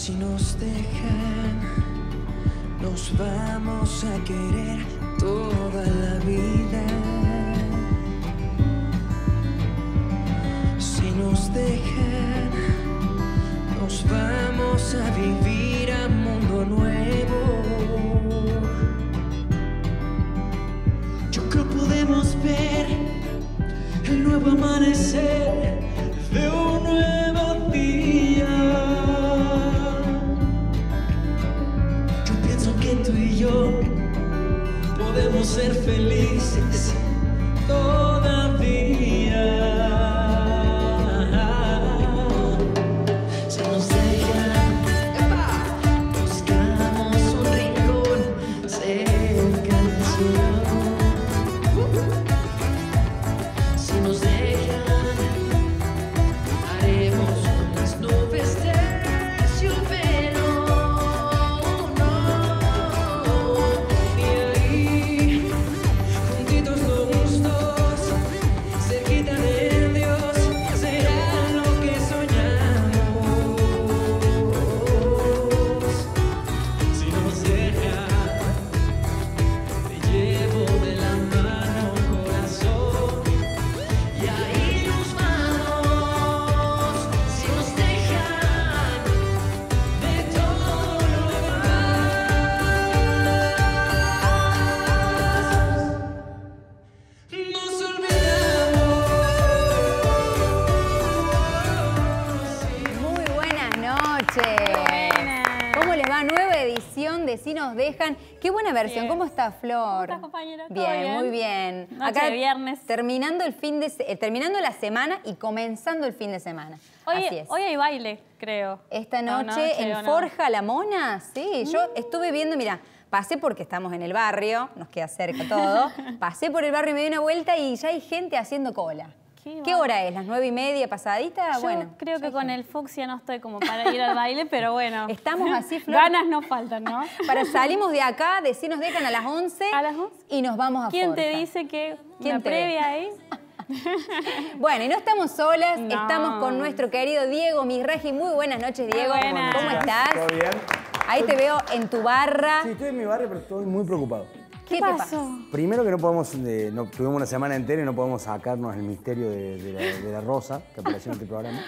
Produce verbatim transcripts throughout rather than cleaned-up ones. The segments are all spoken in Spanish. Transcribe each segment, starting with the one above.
Si nos dejan, nos vamos a querer toda la vida. Si nos dejan, nos vamos a vivir a mundo nuevo. Yo creo podemos ver el nuevo amanecer de un nuevo día. Yo pienso que tú y yo podemos ser felices todavía. Si nos dejan, buscamos un rincón cerca del cielo. Si nos dejan, haremos con las nubes terciopelo. No, y ahí, juntitos los dos, cerquita de Dios, será lo que soñamos. Si nos dejan, te llevo de la mano, corazón. Y ahí nos vamos, si nos dejan, de todo lo demás nos olvidamos. Muy buenas noches. ¿Cómo les va? Nueva edición de Si nos dejan. Qué buena versión. Bien. ¿Cómo está, Flor? ¿Cómo estás, compañera? ¿Todo Bien, bien? muy bien. Noche de viernes. terminando el fin de se- eh, terminando la semana y comenzando el fin de semana. Hoy, Así es. hoy hay baile, creo. Esta ¿O noche noche en o no? Forja La Mona, sí, yo estuve viendo, mira, pasé porque estamos en el barrio, nos queda cerca todo, pasé por el barrio y me di una vuelta y ya hay gente haciendo cola. Qué ¿Qué va- hora es? ¿Las nueve y media pasadita? Yo Bueno, creo ya que hay con gente. el fucsia no estoy como para ir al baile, pero bueno. Estamos así, Flor. Ganas no faltan, ¿no? Para salimos de acá, de Si nos dejan a las once, ¿A las once? y nos vamos a ¿Quién Forja. te dice que ¿Quién una te ve? previa ahí? Bueno, y no estamos solas, No. estamos con nuestro querido Diego Misragi. Muy buenas noches, Diego. buenas. ¿Cómo estás? ¿Todo bien? Ahí te veo en tu barra. Sí, estoy en mi barrio, pero estoy muy preocupado. ¿Qué, ¿Qué te pasó? pasa? Primero que no podemos, eh, no, tuvimos una semana entera y no podemos sacarnos el misterio de, de la, de la rosa que apareció en este programa.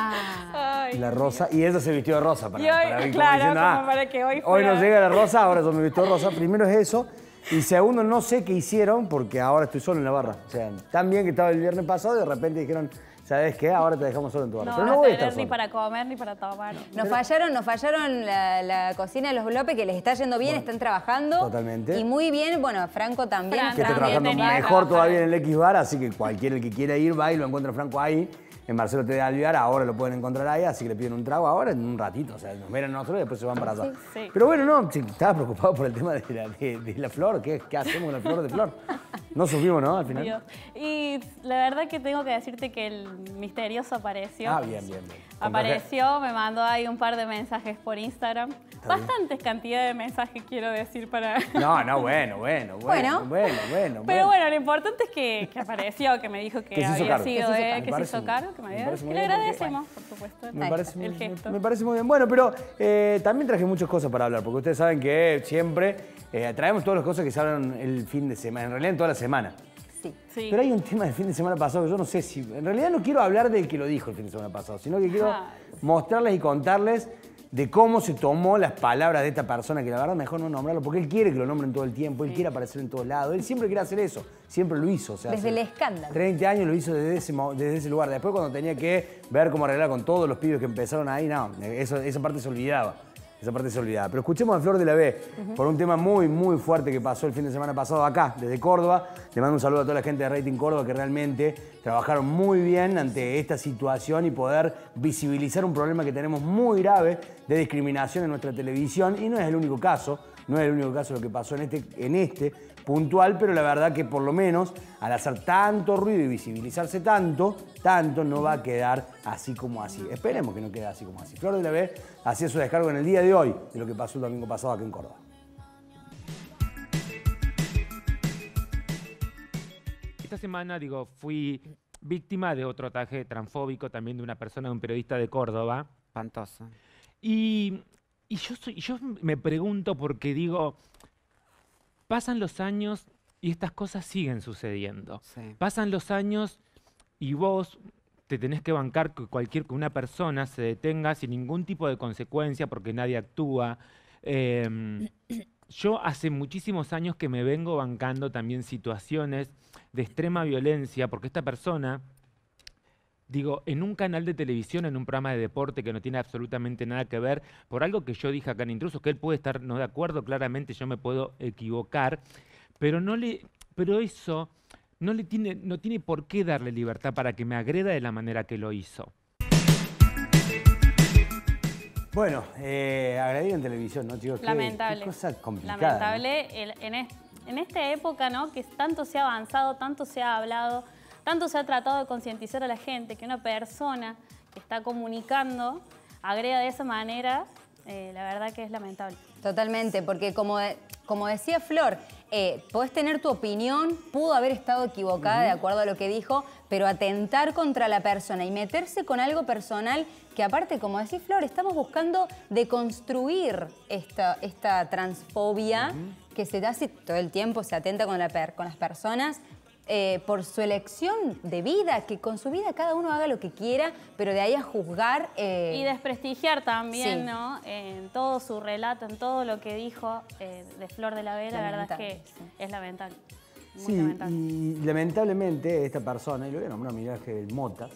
Ah, Ay, La rosa, y ella se vistió de rosa para, Y hoy, para ver, como claro, diciendo, como ah, para que hoy hoy fuera- no llega la rosa, ahora yo me visto de rosa. Primero es eso. Y segundo, no sé qué hicieron porque ahora estoy solo en la barra. O sea, tan bien que estaba el viernes pasado y de repente dijeron, ¿sabes qué? Ahora te dejamos solo en tu barra. no pero vas no a voy a tener estar ni solo. para comer ni para tomar. nos fallaron, nos fallaron la, la cocina de los López, que les está yendo bien, están trabajando. Totalmente. Y muy bien, bueno, Franco también. Fran Que está También trabajando tenía que mejor trabajar. todavía en el X Bar, así que cualquiera el que quiera ir va y lo encuentra Franco ahí. En Marcelo T. de Alvear, ahora lo pueden encontrar ahí, así que le piden un trago ahora en un ratito. O sea, nos ven a nosotros y después se van para allá. Sí, sí. Pero bueno, no, sí, estaba preocupado por el tema de la, de, de la flor. ¿Qué, ¿Qué hacemos con la flor de flor? No supimos, ¿no? Al final. Dios. Y la verdad que tengo que decirte que el misterioso apareció. Ah, bien, bien, bien. Apareció, me mandó ahí un par de mensajes por Instagram. bien. Bastantes cantidades de mensajes, quiero decir, para... No, no, bueno, bueno, bueno, Bueno. bueno, bueno. Pero bueno, lo importante es que, que apareció, que me dijo que, Que se hizo había cargo. sido Que se hizo él, cargo. que Me se parece hizo muy- cargo, que me, me dio- parece que muy le bien porque, agradecemos, por supuesto. Me Ahí parece, está, muy, el me- gesto. me parece muy bien. Bueno, pero eh, también traje muchas cosas para hablar, porque ustedes saben que siempre eh, traemos todas las cosas que se hablan el fin de semana, en realidad en toda la semana. Sí. Sí. Pero hay un tema del fin de semana pasado que yo no sé si... En realidad no quiero hablar del que lo dijo el fin de semana pasado, sino que quiero Ah. mostrarles y contarles de cómo se tomó las palabras de esta persona, que la verdad mejor no nombrarlo, porque él quiere que lo nombren todo el tiempo, él quiere aparecer en todos lados, él siempre quiere hacer eso, siempre lo hizo. O sea, Desde hace el escándalo. treinta años lo hizo desde ese, mo- desde ese lugar. Después cuando tenía que ver cómo arreglar con todos los pibes que empezaron ahí, no, eso, esa parte se olvidaba. Esa parte se olvidaba. Pero escuchemos a Flor de la B por un tema muy, muy fuerte que pasó el fin de semana pasado acá, desde Córdoba. Le mando un saludo a toda la gente de Rating Córdoba que realmente trabajaron muy bien ante esta situación y poder visibilizar un problema que tenemos muy grave de discriminación en nuestra televisión. Y no es el único caso, no es el único caso lo que pasó en este, en este puntual, pero la verdad que por lo menos al hacer tanto ruido y visibilizarse tanto, tanto no va a quedar así como así. Esperemos que no quede así como así. Flor de la B hacía su descargo en el día de hoy de lo que pasó el domingo pasado acá en Córdoba. Esta semana, digo, fui víctima de otro ataque transfóbico también de una persona, de un periodista de Córdoba. Espantoso. Y y yo, soy, yo me pregunto porque digo, pasan los años y estas cosas siguen sucediendo. Sí. Pasan los años y vos te tenés que bancar que cualquier que una persona se detenga sin ningún tipo de consecuencia porque nadie actúa. Eh, yo hace muchísimos años que me vengo bancando también situaciones de extrema violencia porque esta persona, digo, en un canal de televisión, en un programa de deporte que no tiene absolutamente nada que ver, por algo que yo dije acá en Intrusos, que él puede estar no de acuerdo, claramente yo me puedo equivocar, pero no le, pero eso no le tiene, no tiene por qué darle libertad para que me agreda de la manera que lo hizo. Bueno, eh, agredir en televisión, ¿no, chicos? Qué- Lamentable. Qué cosa complicada. Lamentable. El- en, es- en esta época, ¿no? Que tanto se ha avanzado, tanto se ha hablado, tanto se ha tratado de concientizar a la gente que una persona que está comunicando agrega de esa manera, eh, la verdad que es lamentable. Totalmente, porque como, de- como decía Flor, eh, podés tener tu opinión, pudo haber estado equivocada de acuerdo a lo que dijo, pero atentar contra la persona y meterse con algo personal que aparte, como decía Flor, estamos buscando deconstruir esta, esta transfobia que se da así todo el tiempo, se atenta con, la per- con las personas. Eh, por su elección de vida, que con su vida cada uno haga lo que quiera, pero de ahí a juzgar... eh, Y desprestigiar también, sí. ¿no? En todo su relato, en todo lo que dijo eh, de Flor de la B, la verdad es que Lamentable, sí. es lamentable. Muy Sí, lamentable. y lamentablemente esta persona, y lo voy a nombrar Miguel Ángel Mota,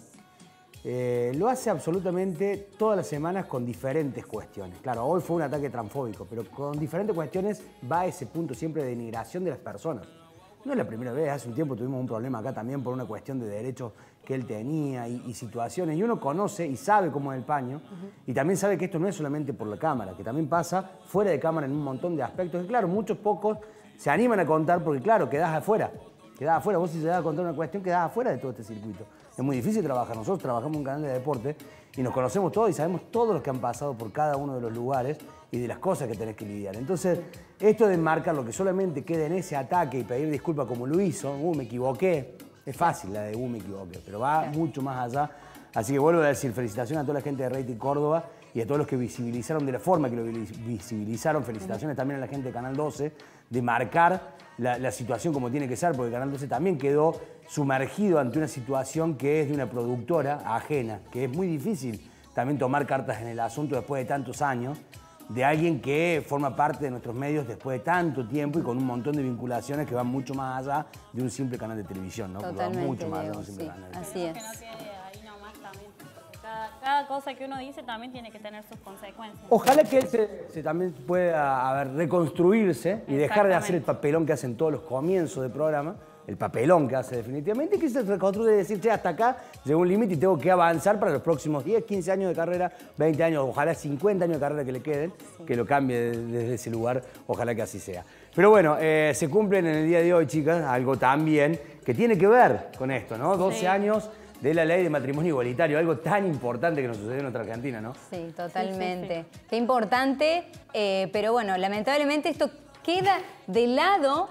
eh, lo hace absolutamente todas las semanas con diferentes cuestiones. Claro, hoy fue un ataque transfóbico, pero con diferentes cuestiones va a ese punto siempre de denigración de las personas. No es la primera vez, hace un tiempo tuvimos un problema acá también por una cuestión de derechos que él tenía y, y situaciones. Y uno conoce y sabe cómo es el paño. Uh-huh. Y también sabe que esto no es solamente por la cámara, que también pasa fuera de cámara en un montón de aspectos. Y claro, muchos pocos se animan a contar porque, claro, quedás afuera. Quedás afuera. Vos si te das a contar una cuestión, quedás afuera de todo este circuito. Es muy difícil trabajar. Nosotros trabajamos en un canal de deporte y nos conocemos todos y sabemos todos los que han pasado por cada uno de los lugares y de las cosas que tenés que lidiar. Entonces, esto de marcar lo que solamente queda en ese ataque y pedir disculpas como lo hizo, uh, me equivoqué, es fácil la de uh, me equivoqué, pero va mucho más allá. Así que vuelvo a decir, felicitaciones a toda la gente de Rating Córdoba y a todos los que visibilizaron de la forma que lo visibilizaron. Felicitaciones también a la gente de Canal doce de marcar la, la situación como tiene que ser, porque Canal doce también quedó sumergido ante una situación que es de una productora ajena, que es muy difícil también tomar cartas en el asunto después de tantos años, de alguien que forma parte de nuestros medios después de tanto tiempo y con un montón de vinculaciones que van mucho más allá de un simple canal de televisión, ¿no? Totalmente, va mucho más allá de Diego, un simple sí, canal de así televisión. es. Que no quede ahí nomás también. Porque cada, cada cosa que uno dice también tiene que tener sus consecuencias. Ojalá que él se, se también pueda a ver, reconstruirse y dejar de hacer el papelón que hacen todos los comienzos del programa, el papelón que hace definitivamente, que se reconstruye y decir, che, hasta acá llegó un límite y tengo que avanzar para los próximos diez, quince años de carrera, veinte años, ojalá cincuenta años de carrera que le queden, sí. Que lo cambie desde ese lugar, ojalá que así sea. Pero bueno, eh, se cumplen en el día de hoy, chicas, algo también que tiene que ver con esto, ¿no? doce Sí. años de la ley de matrimonio igualitario, algo tan importante que nos sucedió en nuestra Argentina, ¿no? Sí, totalmente. Sí, sí, sí. Qué importante, eh, pero bueno, lamentablemente esto queda de lado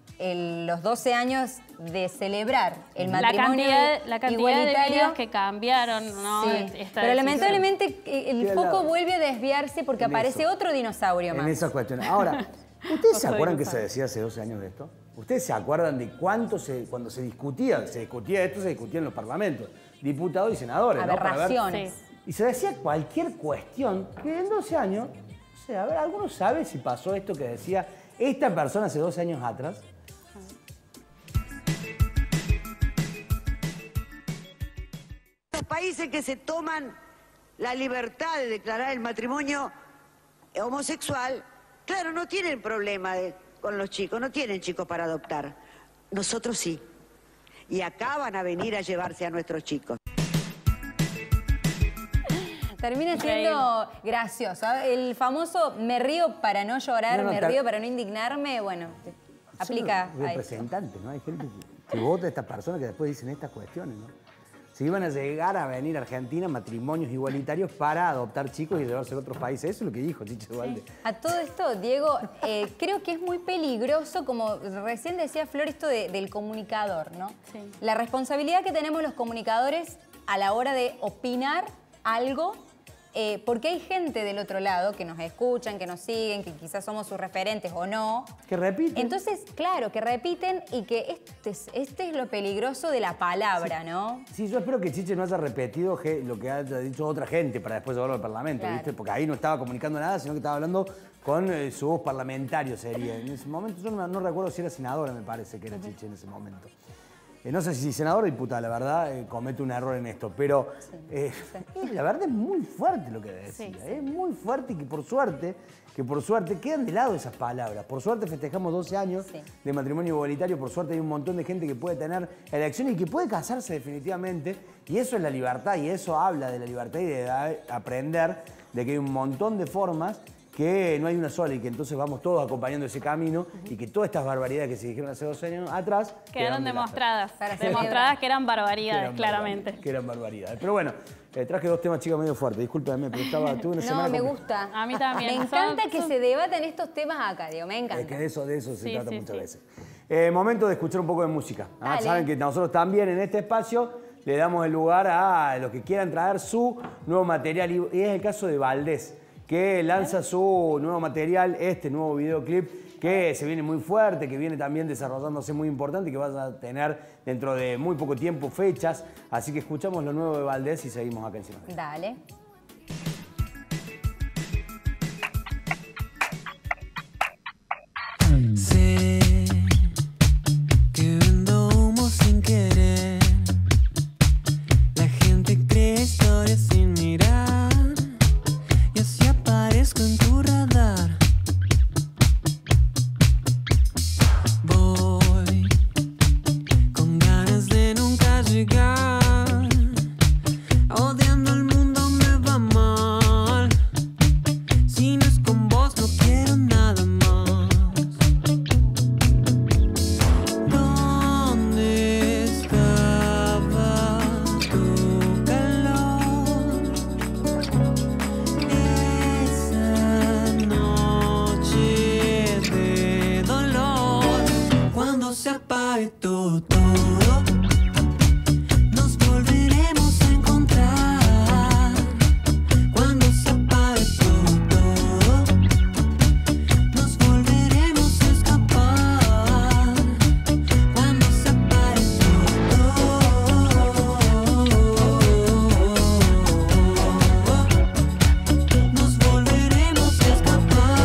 el, los doce años de celebrar el La matrimonio cantidad, la cantidad de igualitario. vidas que cambiaron, ¿no? Sí, Esta pero decisión. lamentablemente eh, el Queda al foco lado. vuelve a desviarse porque En aparece eso. otro dinosaurio En más. esas cuestiones. Ahora, ¿ustedes se Oso acuerdan que se dinosaurio. decía hace doce años de esto? ¿Ustedes se acuerdan de cuánto se, cuando se discutía, se discutía esto, se discutía en los parlamentos, diputados y senadores, ¿no? Para ver- Aberraciones. Sí. Y se decía cualquier cuestión que en doce años, o sea, a ver, ¿alguno sabe si pasó esto que decía esta persona hace doce años atrás? Los países que se toman la libertad de declarar el matrimonio homosexual, claro, no tienen problema de- con los chicos, no tienen chicos para adoptar. Nosotros sí. Y acá van a venir a llevarse a nuestros chicos. Termina siendo gracioso. El famoso me río para no llorar, No, no, me tal- río para no indignarme, bueno, aplica Son los a esto. representantes, ¿no? Hay gente que, que vota a estas personas que después dicen estas cuestiones, ¿no? Si iban a llegar a venir a Argentina matrimonios igualitarios para adoptar chicos y llevarse a otros países. Eso es lo que dijo Chiche Duvalde. A todo esto, Diego, eh, creo que es muy peligroso, como recién decía Flor, esto de- del comunicador, ¿no? Sí. La responsabilidad que tenemos los comunicadores a la hora de opinar algo eh, porque hay gente del otro lado que nos escuchan, que nos siguen, que quizás somos sus referentes o no. Que repiten. Entonces, claro, que repiten y que este es, este es lo peligroso de la palabra, sí. ¿no? Sí, yo espero que Chiche no haya repetido lo que haya dicho otra gente para después llevarlo al Parlamento, Claro. ¿viste? Porque ahí no estaba comunicando nada, sino que estaba hablando con eh, su voz parlamentario, sería. En ese momento, yo no, no recuerdo si era senadora, me parece que era Chiche en ese momento. Eh, no sé si senador o diputada, la verdad, eh, comete un error en esto, pero eh, sí. la verdad es muy fuerte lo que decía, sí, sí. es muy fuerte y que por suerte, que por suerte quedan de lado esas palabras. Por suerte festejamos doce años sí. de matrimonio igualitario, por suerte hay un montón de gente que puede tener elecciones y que puede casarse definitivamente, y eso es la libertad, y eso habla de la libertad y de aprender de que hay un montón de formas que no hay una sola y que entonces vamos todos acompañando ese camino uh-huh. y que todas estas barbaridades que se dijeron hace dos años atrás quedaron demostradas, demostradas que eran barbaridades, que eran claramente. Barbaridades, que eran barbaridades. Pero bueno, eh, traje dos temas, chicas, medio fuertes. Discúlpenme, pero estaba, tuve una no, semana... me con... gusta. A mí también. Me encanta son, que son... se debaten estos temas acá, Diego, me encanta. Es que de eso, de eso se sí, trata sí, muchas sí. veces. Eh, momento de escuchar un poco de música. Ah, saben que nosotros también en este espacio le damos el lugar a los que quieran traer su nuevo material y es el caso de Valdés, que lanza su nuevo material, este nuevo videoclip, que se viene muy fuerte, que viene también desarrollándose muy importante y que vas a tener dentro de muy poco tiempo fechas. Así que escuchamos lo nuevo de Valdés y seguimos acá encima. Dale. Sé que vendo humo sin querer. La gente cree historias sin mirar. En tu radar voy con ganas de nunca llegar, odiando el mundo me va mal, si no es con vos no quiero nada más. ¿Dónde estaba tu calor? Se apague todo, todo, nos volveremos a encontrar. Cuando se apague todo, todo, nos volveremos a escapar. Cuando se apague todo, nos volveremos a escapar.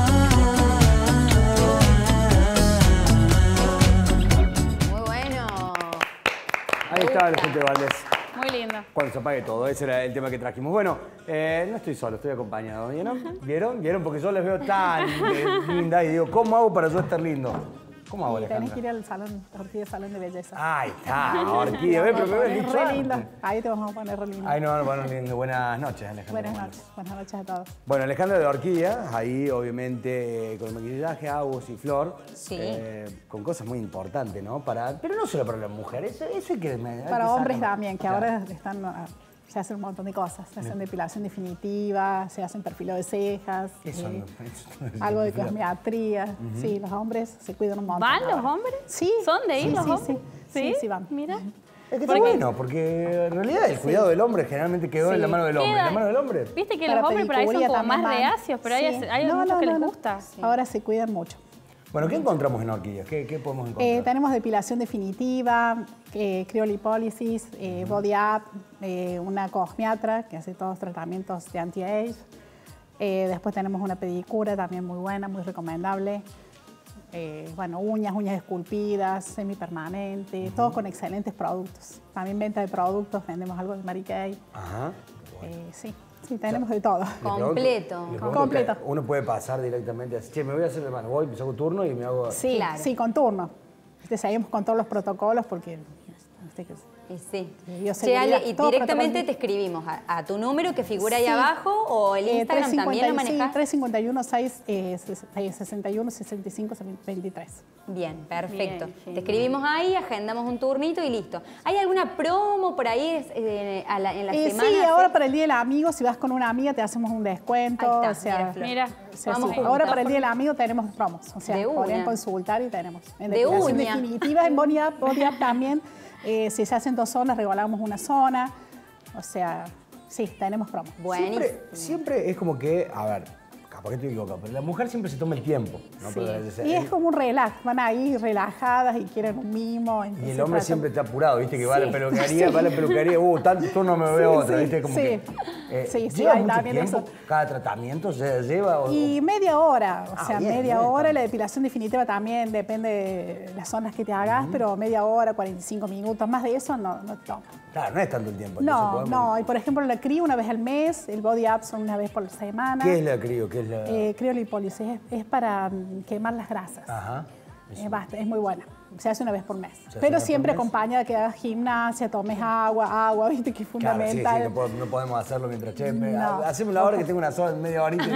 Ahí está el gente de Valdés. Muy lindo. Cuando se apague todo, ese era el tema que trajimos. Bueno, eh, no estoy solo, estoy acompañado. ¿Vieron? ¿Vieron? ¿Vieron? Porque yo les veo tan eh, lindas y digo, ¿cómo hago para yo estar lindo? ¿Cómo hago, Alejandra? Tenés que ir al salón, Orquídea Salón de Belleza. Ahí está, Orquídea. Ve, pero me ves Es dicho re lindo. antes. Ahí te vamos a poner re lindo. Ay, no, bueno, lindo. Buenas noches, Alejandra. Buenas noches. Buenas noches a todos. Bueno, Alejandra de Orquídea, ahí obviamente eh, con el maquillaje, Agus y Flor. Sí. Eh, con cosas muy importantes, ¿no? Para, pero no solo para las mujeres, eso, eso hay que... Hay Para que hombres sacar. también, que Claro. ahora están, ah, se hacen un montón de cosas. Se hacen depilación definitiva, se hacen perfilado de cejas. Eso eh, no, eso no es algo de definitiva. cosmetría. Uh-huh. Sí, los hombres se cuidan un montón. ¿Van los ahora. hombres? Sí. ¿Son de ir sí, los sí, hombres? Sí, sí, sí van. Mira. Es que está bueno, porque en realidad el cuidado del hombre generalmente quedó Sí. en la mano del hombre. Queda- ¿En la mano del hombre? Viste que Para los hombres por ahí son pedicuría como más también van. reacios, pero hay, Sí. hay No, muchos no, que no, les no. gusta. Ahora se cuidan mucho. Bueno, ¿qué encontramos en Orquídea? ¿Qué, qué podemos encontrar? Eh, tenemos depilación definitiva, eh, criolipólisis, eh, body up, eh, una cosmiatra que hace todos los tratamientos de anti-age. Eh, después tenemos una pedicura también muy buena, muy recomendable. Eh, bueno, uñas, uñas esculpidas, semipermanente, uh-huh. todo con excelentes productos. También venta de productos, vendemos algo de Mary Kay. Ajá. Eh, sí, sí, tenemos de todo. Completo. Le pregunto Completo. que Uno puede pasar directamente así, che, me voy a hacer de mano, voy, me saco turno y me hago... Sí, Claro. sí, con turno. Este, seguimos con todos los protocolos porque... Este, que- Y sí. Bioseguridad, Che, Ale, y todo directamente protocolo. te escribimos a, a tu número que figura ahí Sí. abajo o el Eh, Instagram también lo manejas. tres cinco uno, seis, sesenta y uno, sesenta y cinco, veintitrés. Bien, perfecto. Bien, Te genial. escribimos ahí, agendamos un turnito y listo. ¿Hay alguna promo por ahí eh, a la- en la Eh, semana? sí, ahora para el Día del Amigo, si vas con una amiga te hacemos un descuento. Ahí está, o sea, mira, Flor. Mira, o sea, Vamos sí, juntas. ahora para el Día del Amigo tenemos promos. O sea, De podrían una. consultar y tenemos. En De depilación uña. definitiva, en Body Up, Body Up también. Eh, si se hacen dos zonas, regalamos una zona. O sea, sí, tenemos promo. Buenísimo. Siempre, siempre es como que, a ver, capaz que estoy equivocado, pero la mujer siempre se toma el tiempo. ¿no? Sí. Pero, Y es como un relax, van ahí relajadas y quieren un mimo. Y entonces el hombre tratan- siempre está apurado, ¿viste? Que va a la Sí, peluquería, sí. va a la peluquería, uh, tanto tú no me veo Sí, otra, sí, ¿viste? Como sí. que, eh, Sí, sí, ¿lleva hay mucho también tiempo? eso. ¿Cada tratamiento se lleva? O, Y media hora, o Ah, sea, bien, media bien, hora. está. La depilación definitiva también depende de las zonas que te hagas, pero media hora, cuarenta y cinco minutos, más de eso no, no toma. Claro, no es tanto el tiempo. entonces No, podemos- no. Y por ejemplo, la crío una vez al mes, el body up son una vez por semana. ¿Qué es la crío? ¿Qué es la...? Eh, criolipólisis es, es para mm, quemar las grasas. Ajá. Es, basta, es muy buena. Se hace una vez por mes. hace una Pero vez siempre por mes. acompaña de que hagas gimnasia, tomes agua, agua, viste que es Claro, sí, sí, fundamental. no, puedo- no podemos hacerlo mientras chepe. No. Hacemos la hora que tengo una sola, media horita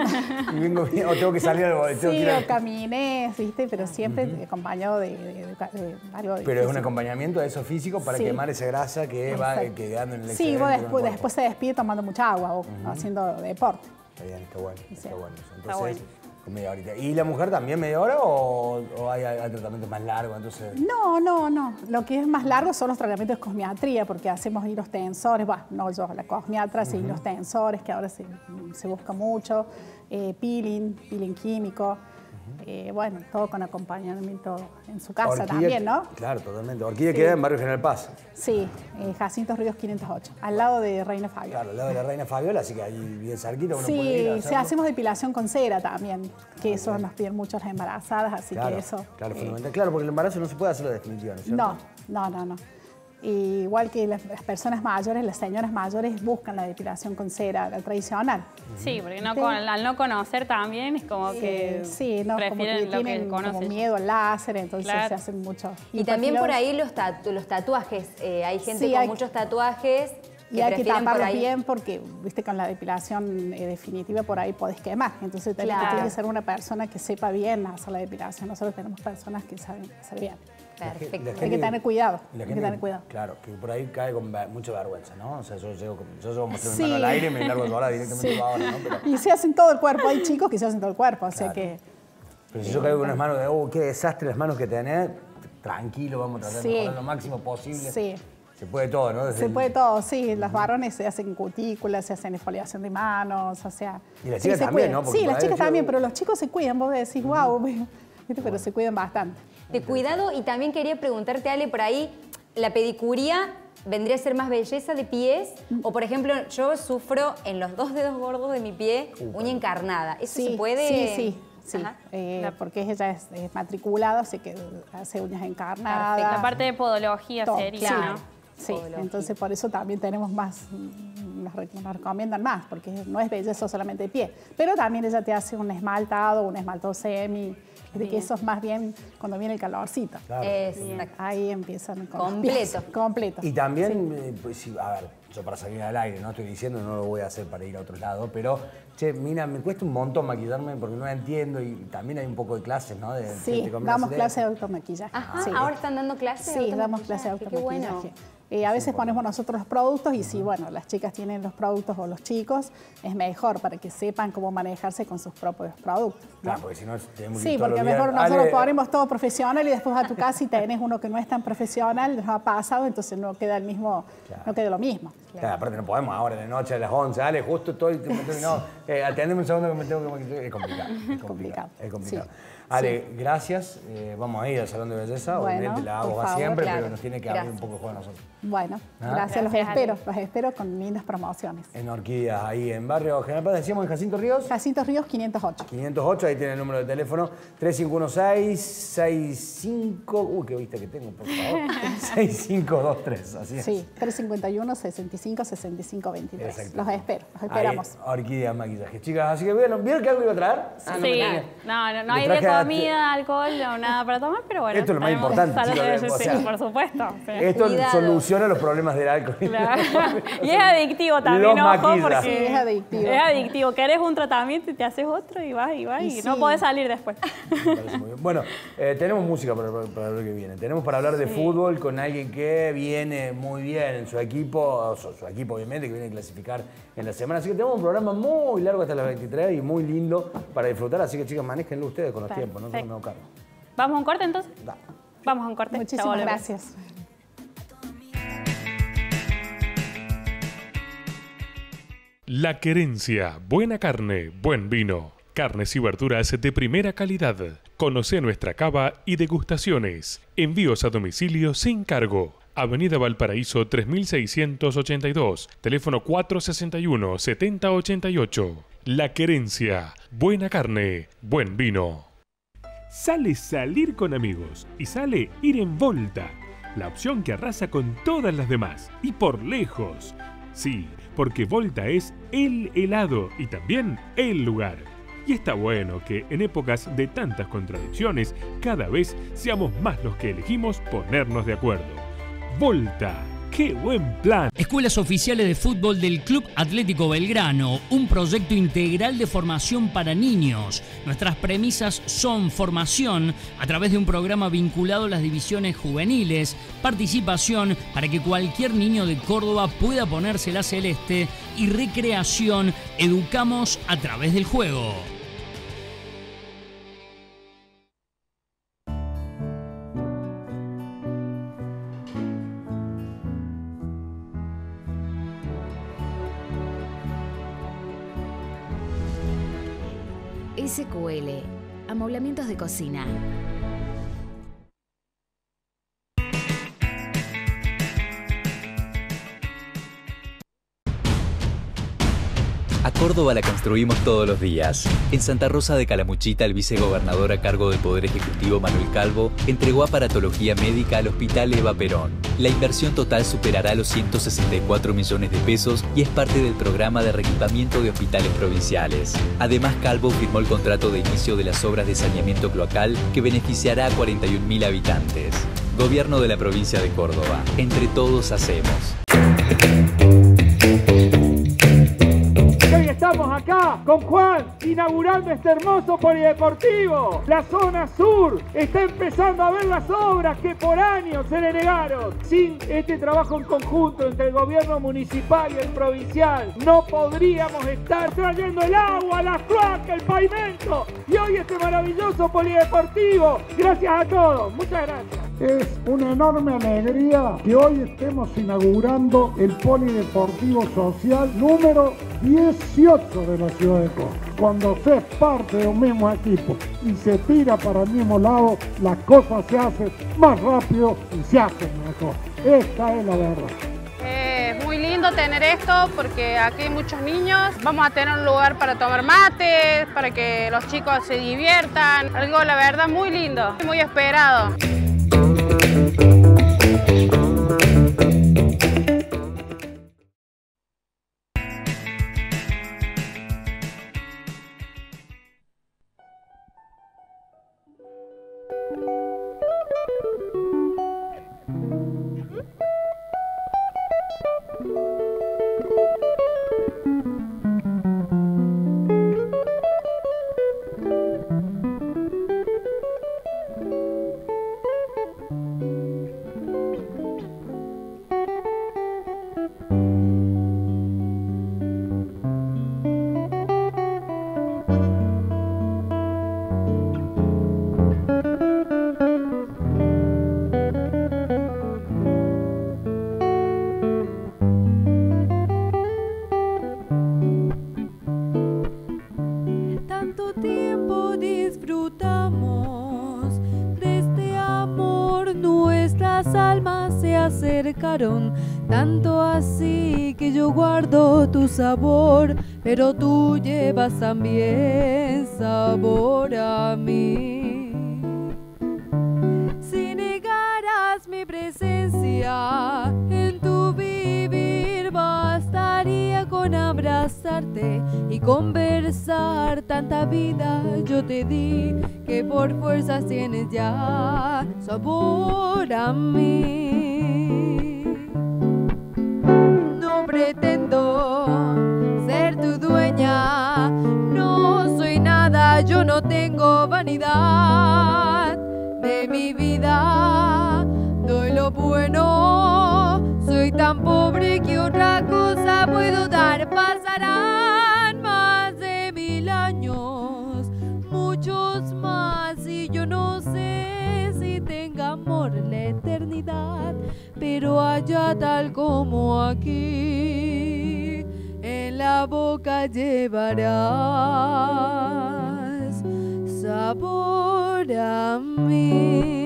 y vengo bien, o tengo que salir al tengo que Sí, ir al- o camines, viste, pero siempre acompañado de, de- de- de algo de Pero es un físico. acompañamiento de eso físico para Sí. quemar esa grasa que va Exacto. quedando en el Sí, excedente vos del después, cuerpo. después se despide tomando mucha agua o haciendo deporte. Está bien, está bueno, está Sí. bueno eso. Entonces, bueno. con media horita. ¿Y la mujer también media hora o, o hay, hay tratamientos más largos? Entonces, No, no, no. Lo que es más largo son los tratamientos de cosmiatría, porque hacemos hilos tensores, bueno, no yo, la cosmiatra hace hilos tensores, que ahora se, se busca mucho, eh, peeling, peeling químico, eh, bueno, todo con acompañamiento en su casa Orquídea- también, ¿no? Claro, totalmente. Orquídea queda en Barrio General Paz. Sí, eh, Jacinto Ríos quinientos ocho, al lado de Reina Fabiola. Claro, al lado de la Reina Fabiola, así que ahí bien cerquita uno puede ir a Sí, sí, hacerlo. hacemos depilación con cera también, que eso nos piden mucho las embarazadas, así Claro, que eso... claro, eh, fundamental. Claro, porque el embarazo no se puede hacer la definitiva, ¿no es cierto? No, no, no, no. Y igual que las, las personas mayores, las señoras mayores buscan la depilación con cera, la tradicional. Sí, porque no con- al no conocer también es como que Eh, sí, no, como que prefieren lo que tienen como conocen. miedo al láser, entonces Claro. se hacen mucho. Y también por perfilados. ahí los, tatu- los tatuajes. Eh, hay gente Sí, con hay- muchos tatuajes que Y hay que prefieren por taparlos ahí. bien porque, viste, con la depilación eh, definitiva por ahí podés quemar. Entonces tenés que- Claro. tiene que ser una persona que sepa bien hacer la depilación. Nosotros tenemos personas que saben hacer bien. Perfecto. La Hay gente que tener cuidado, y la hay que gente tener cuidado. Claro, que por ahí cae con ver- mucha vergüenza, ¿no? O sea, yo llego, con- yo llego a mostrar mi Sí. mano al aire y me largo a llorar directamente Sí. ahora, ¿no? Pero, Y se hacen todo el cuerpo. Hay chicos que se hacen todo el cuerpo, o sea Claro. que... pero si yo caigo con unas manos de, oh, qué desastre las manos que tenés, tranquilo, vamos a tratar de Sí. mejorar lo máximo posible. Sí. Se puede todo, ¿no? Desde Se el- puede todo, sí. Los varones se hacen cutículas, se hacen exfoliación de manos, o sea... Y las sí, chicas se también, cuidan. ¿no? Porque Sí, por las ahí chicas yo- también, pero los chicos se cuidan. Vos decís, wow, ¿viste? Pero se cuidan bastante. De cuidado, y también quería preguntarte, Ale, por ahí, ¿la pedicuría vendría a ser más belleza de pies? O, por ejemplo, yo sufro en los dos dedos gordos de mi pie uña encarnada. ¿Eso Sí, se puede? Sí, sí, sí. Ajá. Eh, porque ella es, es matriculada, así que hace uñas encarnadas. La parte de podología todo, sería, sí. ¿no? Sí, Podología. entonces por eso también tenemos más, mm, nos, re- nos recomiendan más, porque no es belleza solamente de pie. Pero también ella te hace un esmaltado, un esmaltado semi, de que eso es más bien cuando viene el calorcito. Claro. Exacto. Ahí empiezan con los Completo. pies. Completo. Y también, eh, pues, sí, a ver, yo para salir al aire, no estoy diciendo, no lo voy a hacer para ir a otro lado, pero, che, mira, me cuesta un montón maquillarme porque no entiendo y también hay un poco de clases, ¿no? De Sí, gente con damos ideas. clase de automaquillaje. Ajá, Sí. ahora están dando clases. Sí, damos clase de automaquillaje, automaquillaje. Qué bueno. Eh, a veces ponemos nosotros los productos y si, bueno, las chicas tienen los productos o los chicos, es mejor para que sepan cómo manejarse con sus propios productos, ¿no? Claro, porque si no tenemos que Sí, ir todos porque los días, mejor nosotros Ale, ponemos todo profesional y después a tu casa y tenés uno que no es tan profesional, nos ha pasado, entonces no queda el mismo, Claro. no queda lo mismo. Claro, aparte no podemos ahora de noche a las once, dale, justo estoy, no, eh, atendeme un segundo que me tengo que maquillar. Es complicado, es complicado, Complicado, es complicado. sí. Ale, gracias, eh, vamos a ir al Salón de Belleza, Bueno, obviamente la hago por va favor, siempre, claro. pero nos tiene que abrir Gracias. un poco el juego a nosotros. Bueno, Ah. gracias, los Gracias, espero, Ale. los espero con lindas promociones. En Orquídeas, ahí en Barrio General Paz, decíamos en Jacinto Ríos. Jacinto Ríos quinientos ocho. quinientos ocho, ahí tiene el número de teléfono, tres cinco uno seis, seis cinco, uy, qué vista que tengo, por favor, seis cinco dos tres, así es. Sí, tres cinco uno, sesenta y cinco, sesenta y cinco, veintitrés. Exacto. Los espero, los esperamos. Ahí, Orquídeas Maquillaje. Chicas, así que ¿vieron, ¿vieron que algo iba a traer? Ah, Sí, no, no, no, no Le hay de traje a- comida, alcohol o nada para tomar, pero bueno. Esto es lo más tenemos importante, salud chicos, de o belleza, sea, sí, por supuesto. sí. Esto Cuidado. soluciona los problemas del alcohol. Claro. Y es adictivo también, Los ojo, maquilla. porque Sí, es adictivo. Es adictivo. Querés un tratamiento y te haces otro y vas y vas y, Y no sí. podés salir después. Me parece muy bien. Bueno, eh, tenemos música para, para, para lo que viene. Tenemos para hablar de fútbol con alguien que viene muy bien en su equipo, o su, su equipo obviamente, que viene a clasificar en la semana. Así que tenemos un programa muy largo hasta las veintitrés y muy lindo para disfrutar. Así que chicas, manéjenlo ustedes con los tiempos, no se Perfecto. me cargo. ¿Vamos a un corte entonces? Da. Vamos a un corte. Ya Muchísimas volvemos. gracias. La Querencia, buena carne, buen vino. Carnes y verduras de primera calidad. Conoce nuestra cava y degustaciones. Envíos a domicilio sin cargo. Avenida Valparaíso tres mil seiscientos ochenta y dos. Teléfono cuatro sesenta y uno, setenta ochenta y ocho. La Querencia. Buena carne, buen vino. Sale salir con amigos y sale ir en Volta. La opción que arrasa con todas las demás. Y por lejos. Sí, porque Volta es el helado y también el lugar. Y está bueno que en épocas de tantas contradicciones, cada vez seamos más los que elegimos ponernos de acuerdo. Volta, ¡qué buen plan! Escuelas oficiales de fútbol del Club Atlético Belgrano, un proyecto integral de formación para niños. Nuestras premisas son formación a través de un programa vinculado a las divisiones juveniles, participación para que cualquier niño de Córdoba pueda ponerse la celeste y recreación, educamos a través del juego. S Q L, amoblamientos de cocina. A Córdoba la construimos todos los días. En Santa Rosa de Calamuchita, el vicegobernador a cargo del Poder Ejecutivo, Manuel Calvo, entregó aparatología médica al Hospital Eva Perón. La inversión total superará los ciento sesenta y cuatro millones de pesos y es parte del programa de reequipamiento de hospitales provinciales. Además, Calvo firmó el contrato de inicio de las obras de saneamiento cloacal que beneficiará a cuarenta y un mil habitantes. Gobierno de la provincia de Córdoba. Entre todos hacemos. Hoy estamos acá con Juan, inaugurando este hermoso polideportivo. La zona sur está empezando a ver las obras que por años se le negaron. Sin este trabajo en conjunto entre el gobierno municipal y el provincial, no podríamos estar trayendo el agua, la cloaca, el pavimento. Y hoy este maravilloso polideportivo. Gracias a todos. Muchas gracias. Es una enorme alegría que hoy estemos inaugurando el Polideportivo Social número dieciocho de la ciudad de Córdoba. Cuando se es parte de un mismo equipo y se tira para el mismo lado, las cosas se hacen más rápido y se hacen mejor. Esta es la verdad. Es muy lindo tener esto porque aquí hay muchos niños. Vamos a tener un lugar para tomar mates, para que los chicos se diviertan. Algo, la verdad, muy lindo, muy esperado. Tanto así que yo guardo tu sabor, pero tú llevas también sabor a mí. Si negaras mi presencia en tu vivir, bastaría con abrazarte y conversar. Tanta vida yo te di que por fuerzas tienes ya sabor a mí. Pretendo ser tu dueña, no soy nada, yo no tengo vanidad de mi vida, doy lo bueno, soy tan pobre que otra cosa puedo dar. Pasarán más de mil años, muchos más, y yo no sé si tenga amor la eternidad, pero allá tal como aquí, en en la boca llevarás sabor a mí.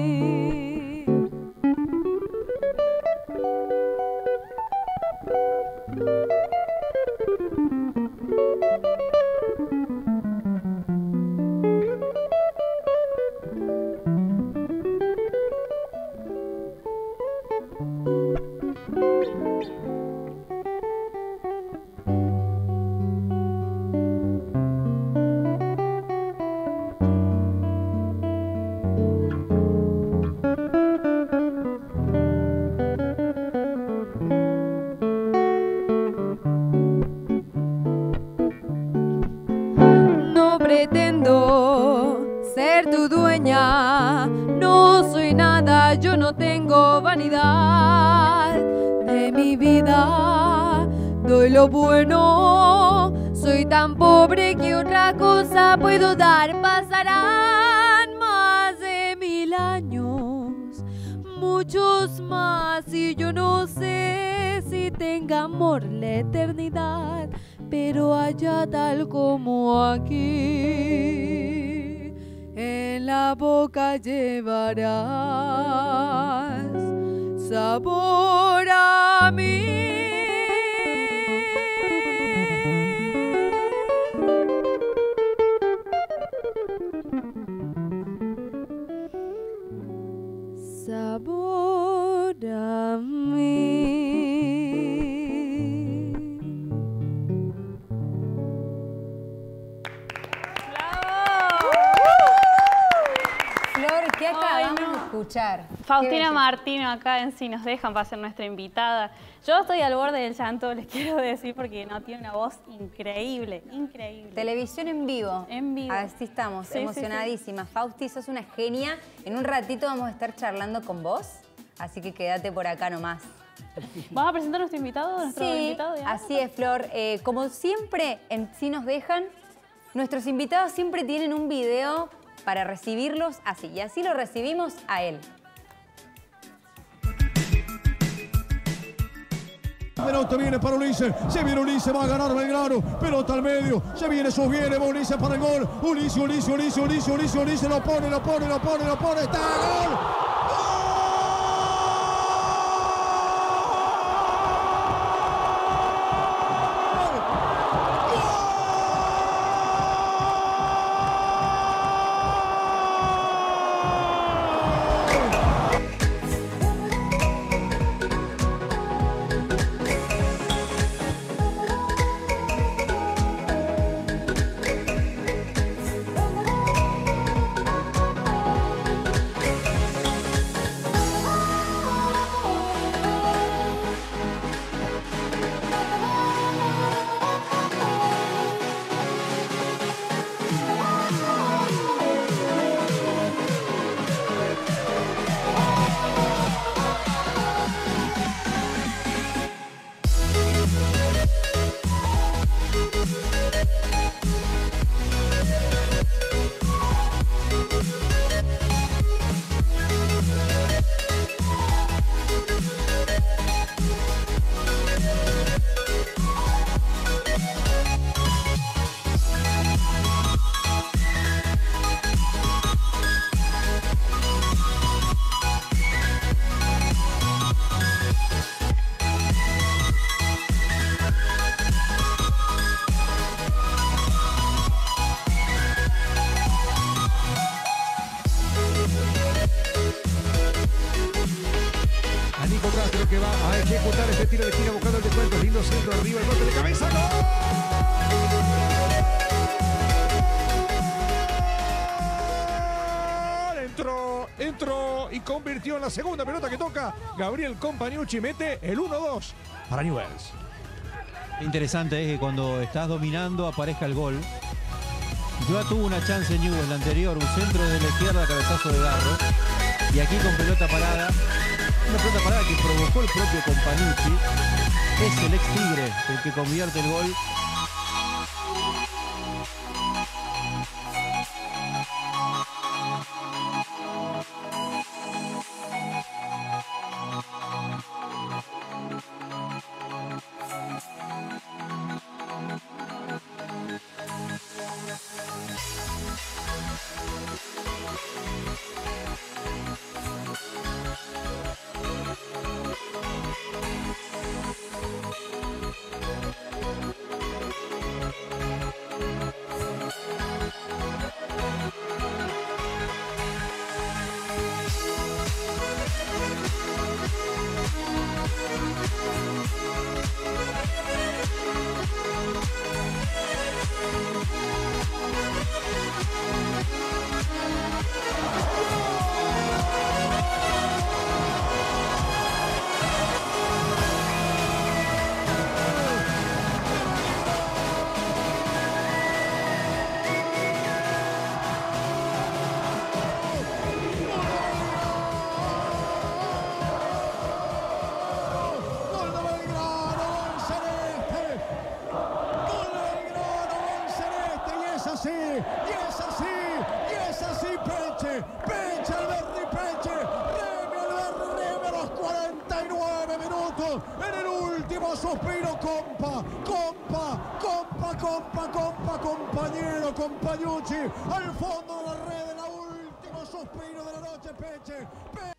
Pretendo ser tu dueña, no soy nada, yo no tengo vanidad de mi vida, doy lo bueno, soy tan pobre que otra cosa puedo dar, pasarán más de mil años, muchos más, y yo no sé si tenga amor la eternidad, pero allá tal como aquí, en la boca llevarás sabor a mí. Sabor a mí. ¿Qué acabamos de escuchar? Faustina Martino acá en Si Nos Dejan va a ser nuestra invitada. Yo estoy al borde del llanto, les quiero decir, porque no tiene una voz increíble, increíble. Televisión en vivo. En vivo. Así estamos, Sí, emocionadísimas. Sí, sí. Fausti, sos una genia. En un ratito vamos a estar charlando con vos, así que quédate por acá nomás. ¿Vamos a presentar a nuestro invitado? Nuestro sí, invitado de así es, Flor. Eh, como siempre, en Si Nos Dejan, nuestros invitados siempre tienen un video para recibirlos así. Y así lo recibimos a él. Pelota viene para Ulises, se viene Ulises, va a ganar Belgrano, pelota al medio, se viene, sostiene, va Ulises para el gol, Ulises, Ulises, Ulises, Ulises, Ulises, Ulises, lo pone, lo pone, lo pone, lo pone, está gol. Que va a ejecutar este tiro de esquina buscando el descuento. Lindo centro arriba, el golpe de cabeza. ¡Gol! Entró, entró y convirtió en la segunda pelota que toca Gabriel Compagnucci. Mete el uno dos para Newell's. Interesante es que cuando estás dominando aparezca el gol. Ya tuvo una chance Newell's la anterior, un centro desde la izquierda, cabezazo de Garro. Y aquí con pelota parada. Una pelota parada que provocó el propio Compagnucci. Es el ex Tigre el que convierte el gol. así, y es así, y es así, Peche, Peche, Alberri, Peche, Remy, Alberri, Remy a los cuarenta y nueve minutos, en el último suspiro, compa, compa, compa, compa, compa, compañero, compañucci, al fondo de la red, el último suspiro de la noche, Peche, Peche.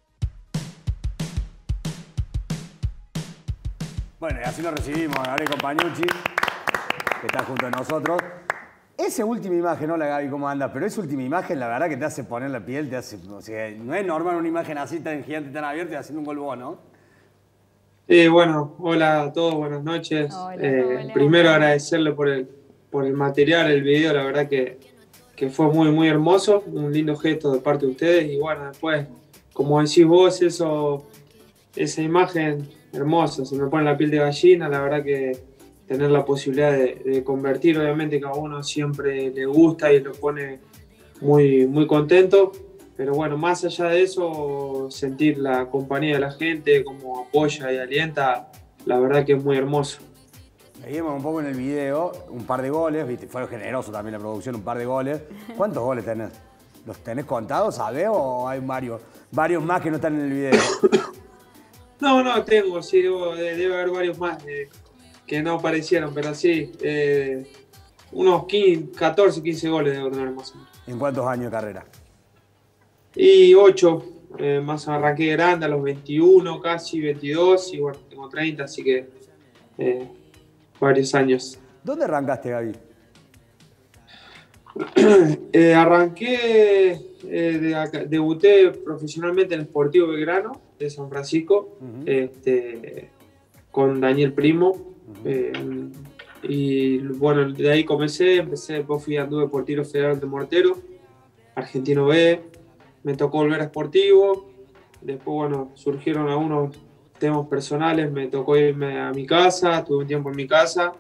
Bueno, y así lo recibimos a Gabriel Compañucci, que está junto a nosotros. Esa última imagen, no la Gaby, cómo anda, pero esa última imagen, la verdad que te hace poner la piel, te hace, o sea, no es normal una imagen así tan gigante, tan abierta y haciendo un gol vos, ¿no? Eh, bueno, hola a todos, buenas noches. Hola, Eh, hola. Primero agradecerle por el, por el material, el video, la verdad que, que fue muy, muy hermoso, un lindo gesto de parte de ustedes y bueno, después, como decís vos, eso, esa imagen hermosa, se me pone la piel de gallina, la verdad que tener la posibilidad de, de convertir, obviamente que a uno siempre le gusta y lo pone muy, muy contento, pero bueno, más allá de eso, sentir la compañía de la gente, como apoya y alienta, la verdad que es muy hermoso. Veíamos un poco en el video, un par de goles, viste, fue generoso también la producción, un par de goles. ¿Cuántos goles tenés? ¿Los tenés contados, sabés, o hay varios, varios más que no están en el video? No, no, tengo, sí, debo- de- debe haber varios más eh, que no aparecieron, pero sí, eh, unos quince, catorce, quince goles debo tener más o menos. ¿En cuántos años de carrera? Y ocho, eh, más arranqué grande a los veintiuno, casi veintidós, y bueno, tengo treinta, así que eh, varios años. ¿Dónde arrancaste, Gaby? Eh, arranqué, eh, de acá- debuté profesionalmente en el Sportivo Belgrano de San Francisco, este, con Daniel Primo. eh, y bueno, de ahí comencé, empecé, después fui anduve por Tiro Federal de Mortero, Argentino B, me tocó volver a Sportivo, después bueno, surgieron algunos temas personales, me tocó irme a mi casa, tuve un tiempo en mi casa.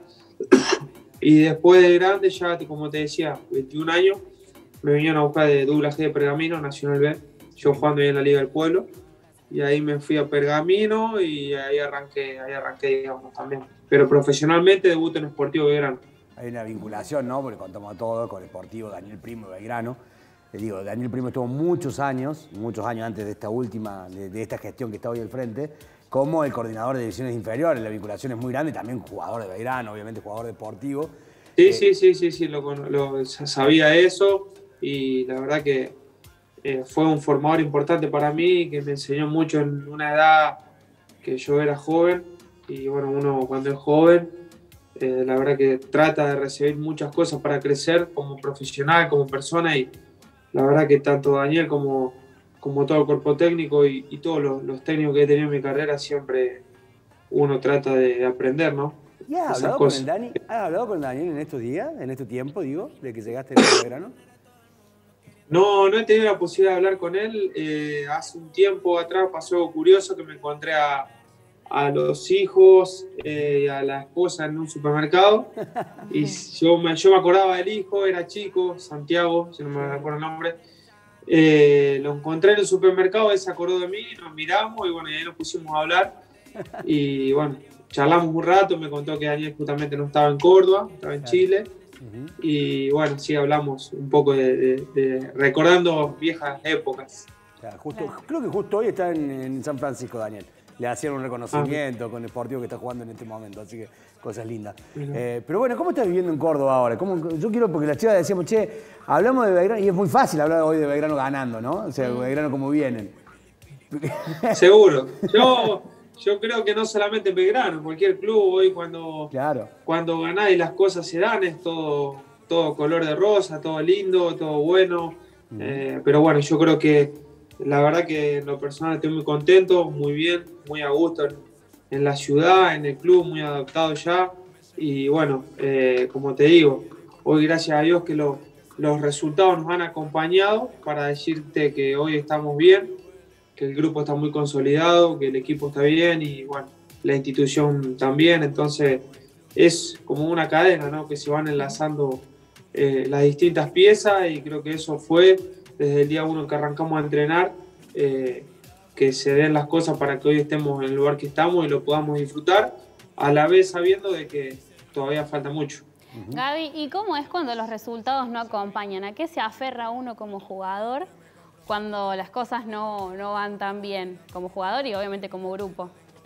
Y después de grande, ya como te decía, veintiún años, me vinieron a buscar de Douglas G de Pergamino, Nacional B, yo jugando ahí en la Liga del Pueblo. Y ahí me fui a Pergamino y ahí arranqué, ahí arranqué, digamos, también. Pero profesionalmente debuté en Sportivo Belgrano. Hay una vinculación, ¿no? Porque contamos todo con el Sportivo Daniel Primo de Belgrano. Le digo, Daniel Primo estuvo muchos años, muchos años antes de esta última, de, de esta gestión que está hoy al frente, como el coordinador de divisiones inferiores. La vinculación es muy grande, también jugador de Belgrano, obviamente jugador deportivo. Sí, Eh, sí, sí, sí, sí, lo, con- lo- sabía eso y la verdad que eh, fue un formador importante para mí, que me enseñó mucho en una edad que yo era joven y bueno, uno cuando es joven, eh, la verdad que trata de recibir muchas cosas para crecer como profesional, como persona y la verdad que tanto Daniel como, como todo el cuerpo técnico y, y todos los, los técnicos que he tenido en mi carrera siempre uno trata de, de aprender, ¿no? ¿Y has Esas hablado, con cosas. el Dani, has hablado con Daniel en estos días, en este tiempo, digo, de que llegaste a Belgrano? No, no he tenido la posibilidad de hablar con él. Eh, hace un tiempo atrás pasó algo curioso que me encontré a, a los hijos eh, y a la esposa en un supermercado. Y yo me, yo me acordaba del hijo, era chico, Santiago, si no me acuerdo el nombre. Eh, lo encontré en el supermercado, él se acordó de mí, nos miramos y bueno, y ahí nos pusimos a hablar. Y bueno, charlamos un rato, me contó que Daniel justamente no estaba en Córdoba, estaba en Chile. Y bueno, sí, hablamos un poco de, de- de recordando viejas épocas. Claro, justo, creo que justo hoy está en, en San Francisco, Daniel. Le hacían un reconocimiento con el Sportivo que está jugando en este momento, así que cosas lindas. Ujú. Eh, pero bueno, ¿cómo estás viviendo en Córdoba ahora? ¿Cómo- yo quiero, porque las chicas decíamos, che, hablamos de Belgrano, y es muy fácil hablar hoy de Belgrano ganando, ¿no? O sea, Belgrano como vienen. Seguro. Yo, yo creo que no solamente en Belgrano, en cualquier club hoy cuando, Claro. cuando ganás y las cosas se dan es todo, todo color de rosa, todo lindo, todo bueno. Eh, pero bueno, yo creo que la verdad que en lo personal estoy muy contento, muy bien, muy a gusto en, en la ciudad, en el club, muy adaptado ya. Y bueno, eh, como te digo, hoy gracias a Dios que lo- los resultados nos han acompañado para decirte que hoy estamos bien, que el grupo está muy consolidado, que el equipo está bien y bueno, la institución también. Entonces es como una cadena, ¿no? Que se van enlazando eh, las distintas piezas y creo que eso fue desde el día uno que arrancamos a entrenar, eh, que se den las cosas para que hoy estemos en el lugar que estamos y lo podamos disfrutar, a la vez sabiendo de que todavía falta mucho. Uh-huh. Gaby, ¿y cómo es cuando los resultados no acompañan? ¿A qué se aferra uno como jugador cuando las cosas no, no van tan bien como jugador y obviamente como grupo?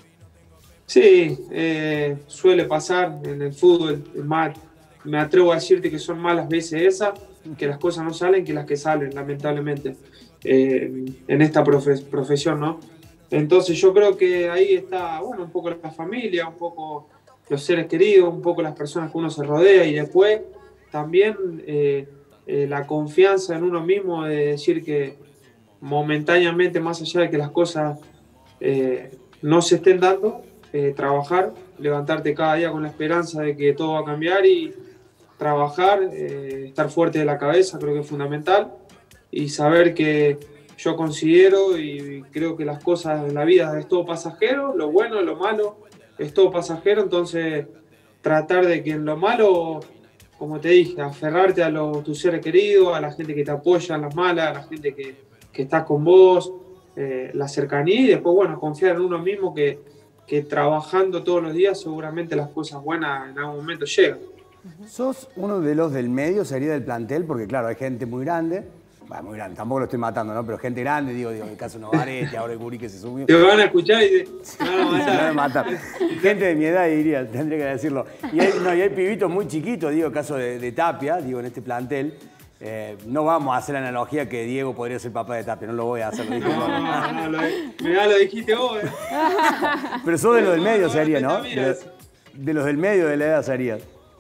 Sí, eh, suele pasar en el fútbol. Más, me atrevo a decirte que son más las veces esas, que las cosas no salen que las que salen, lamentablemente, eh, en esta profe profesión, ¿no? Entonces yo creo que ahí está, bueno, un poco la familia, un poco los seres queridos, un poco las personas que uno se rodea y después también eh, eh, la confianza en uno mismo de decir que momentáneamente, más allá de que las cosas eh, no se estén dando, eh, trabajar, levantarte cada día con la esperanza de que todo va a cambiar y trabajar, eh, estar fuerte de la cabeza, creo que es fundamental, y saber que yo considero y creo que las cosas en la vida es todo pasajero, lo bueno, lo malo, es todo pasajero, entonces tratar de que en lo malo, como te dije, aferrarte a los, tus seres queridos, a la gente que te apoya en las malas, a la gente que, que está con vos, eh, la cercanía y después, bueno, confiar en uno mismo que, que trabajando todos los días seguramente las cosas buenas en algún momento llegan. ¿Sos uno de los del medio, sería del plantel? Porque claro, hay gente muy grande. Bueno, muy grande, tampoco lo estoy matando, ¿no? Pero gente grande, digo, digo, el caso Novarete, ahora el Guri que se subió. Te van a escuchar y te van a matar. Te van a matar. Gente de mi edad, diría, tendría que decirlo. Y hay, no, y hay pibitos muy chiquitos, digo, el caso de, de Tapia, digo, en este plantel. Eh, no vamos a hacer la analogía que Diego podría ser papá de Tapia, no lo voy a hacer. Lo no, no, no, lo, mirá, lo dijiste vos, ¿eh? Pero sos de los del medio, sería, ¿no? De, de los del medio de la edad sería.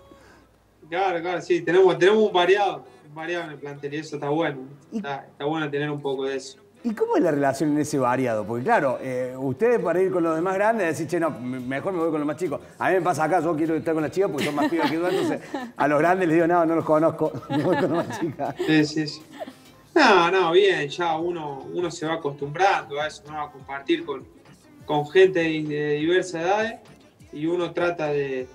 Claro, claro, sí, tenemos, tenemos un variado. variado en el plantel y eso está bueno. Está, está bueno tener un poco de eso. ¿Y cómo es la relación en ese variado? Porque claro, eh, ustedes para ir con los demás grandes decís, che, no, mejor me voy con los más chicos. A mí me pasa acá, yo quiero estar con las chicas porque son más pibas que yo, entonces a los grandes les digo, no, no los conozco, me voy con las más chicas. Sí, sí, sí. No, no, bien, ya uno, uno se va acostumbrando a eso, ¿no? A compartir con, con gente de diversas edades y uno trata de,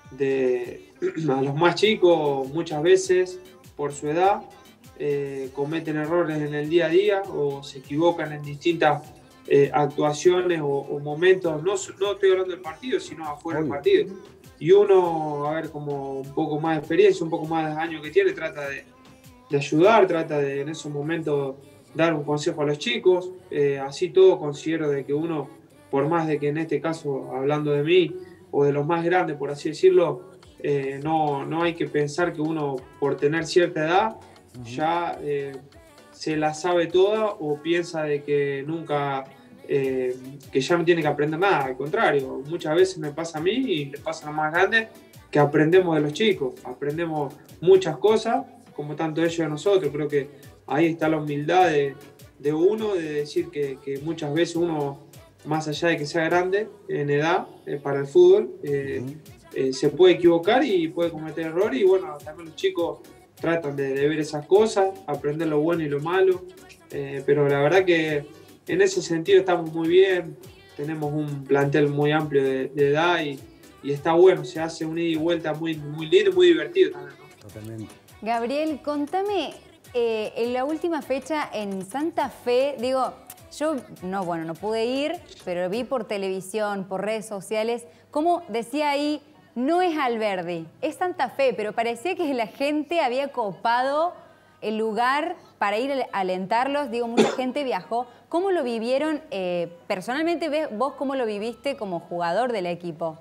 de a los más chicos muchas veces por su edad, eh, cometen errores en el día a día o se equivocan en distintas eh, actuaciones o, o momentos, no, no estoy hablando del partido, sino afuera del partido. Y uno, a ver, como un poco más de experiencia, un poco más de años que tiene, trata de, de ayudar, trata de en esos momentos dar un consejo a los chicos. Eh, así todo considero de que uno, por más de que en este caso, hablando de mí, o de los más grandes, por así decirlo, Eh, no, no hay que pensar que uno por tener cierta edad uh-huh. ya eh, se la sabe toda o piensa de que nunca, eh, que ya no tiene que aprender nada. Al contrario, muchas veces me pasa a mí y le pasa a los más grandes que aprendemos de los chicos, aprendemos muchas cosas como tanto ellos de nosotros. Creo que ahí está la humildad de, de uno, de decir que, que muchas veces uno, más allá de que sea grande en edad eh, para el fútbol, eh, uh-huh. Eh, se puede equivocar y puede cometer errores y bueno, también los chicos tratan de, de ver esas cosas, aprender lo bueno y lo malo, eh, pero la verdad que en ese sentido estamos muy bien, tenemos un plantel muy amplio de, de edad y, y está bueno, se hace un ida y vuelta muy, muy lindo y muy divertido también, ¿no? Totalmente. Gabriel, contame, eh, en la última fecha en Santa Fe, digo, yo no, bueno, no pude ir, pero vi por televisión, por redes sociales, como decía ahí, no es Alberdi, es Santa Fe, pero parecía que la gente había copado el lugar para ir a alentarlos. Digo, mucha gente viajó. ¿Cómo lo vivieron eh, personalmente? ¿Vos cómo lo viviste como jugador del equipo?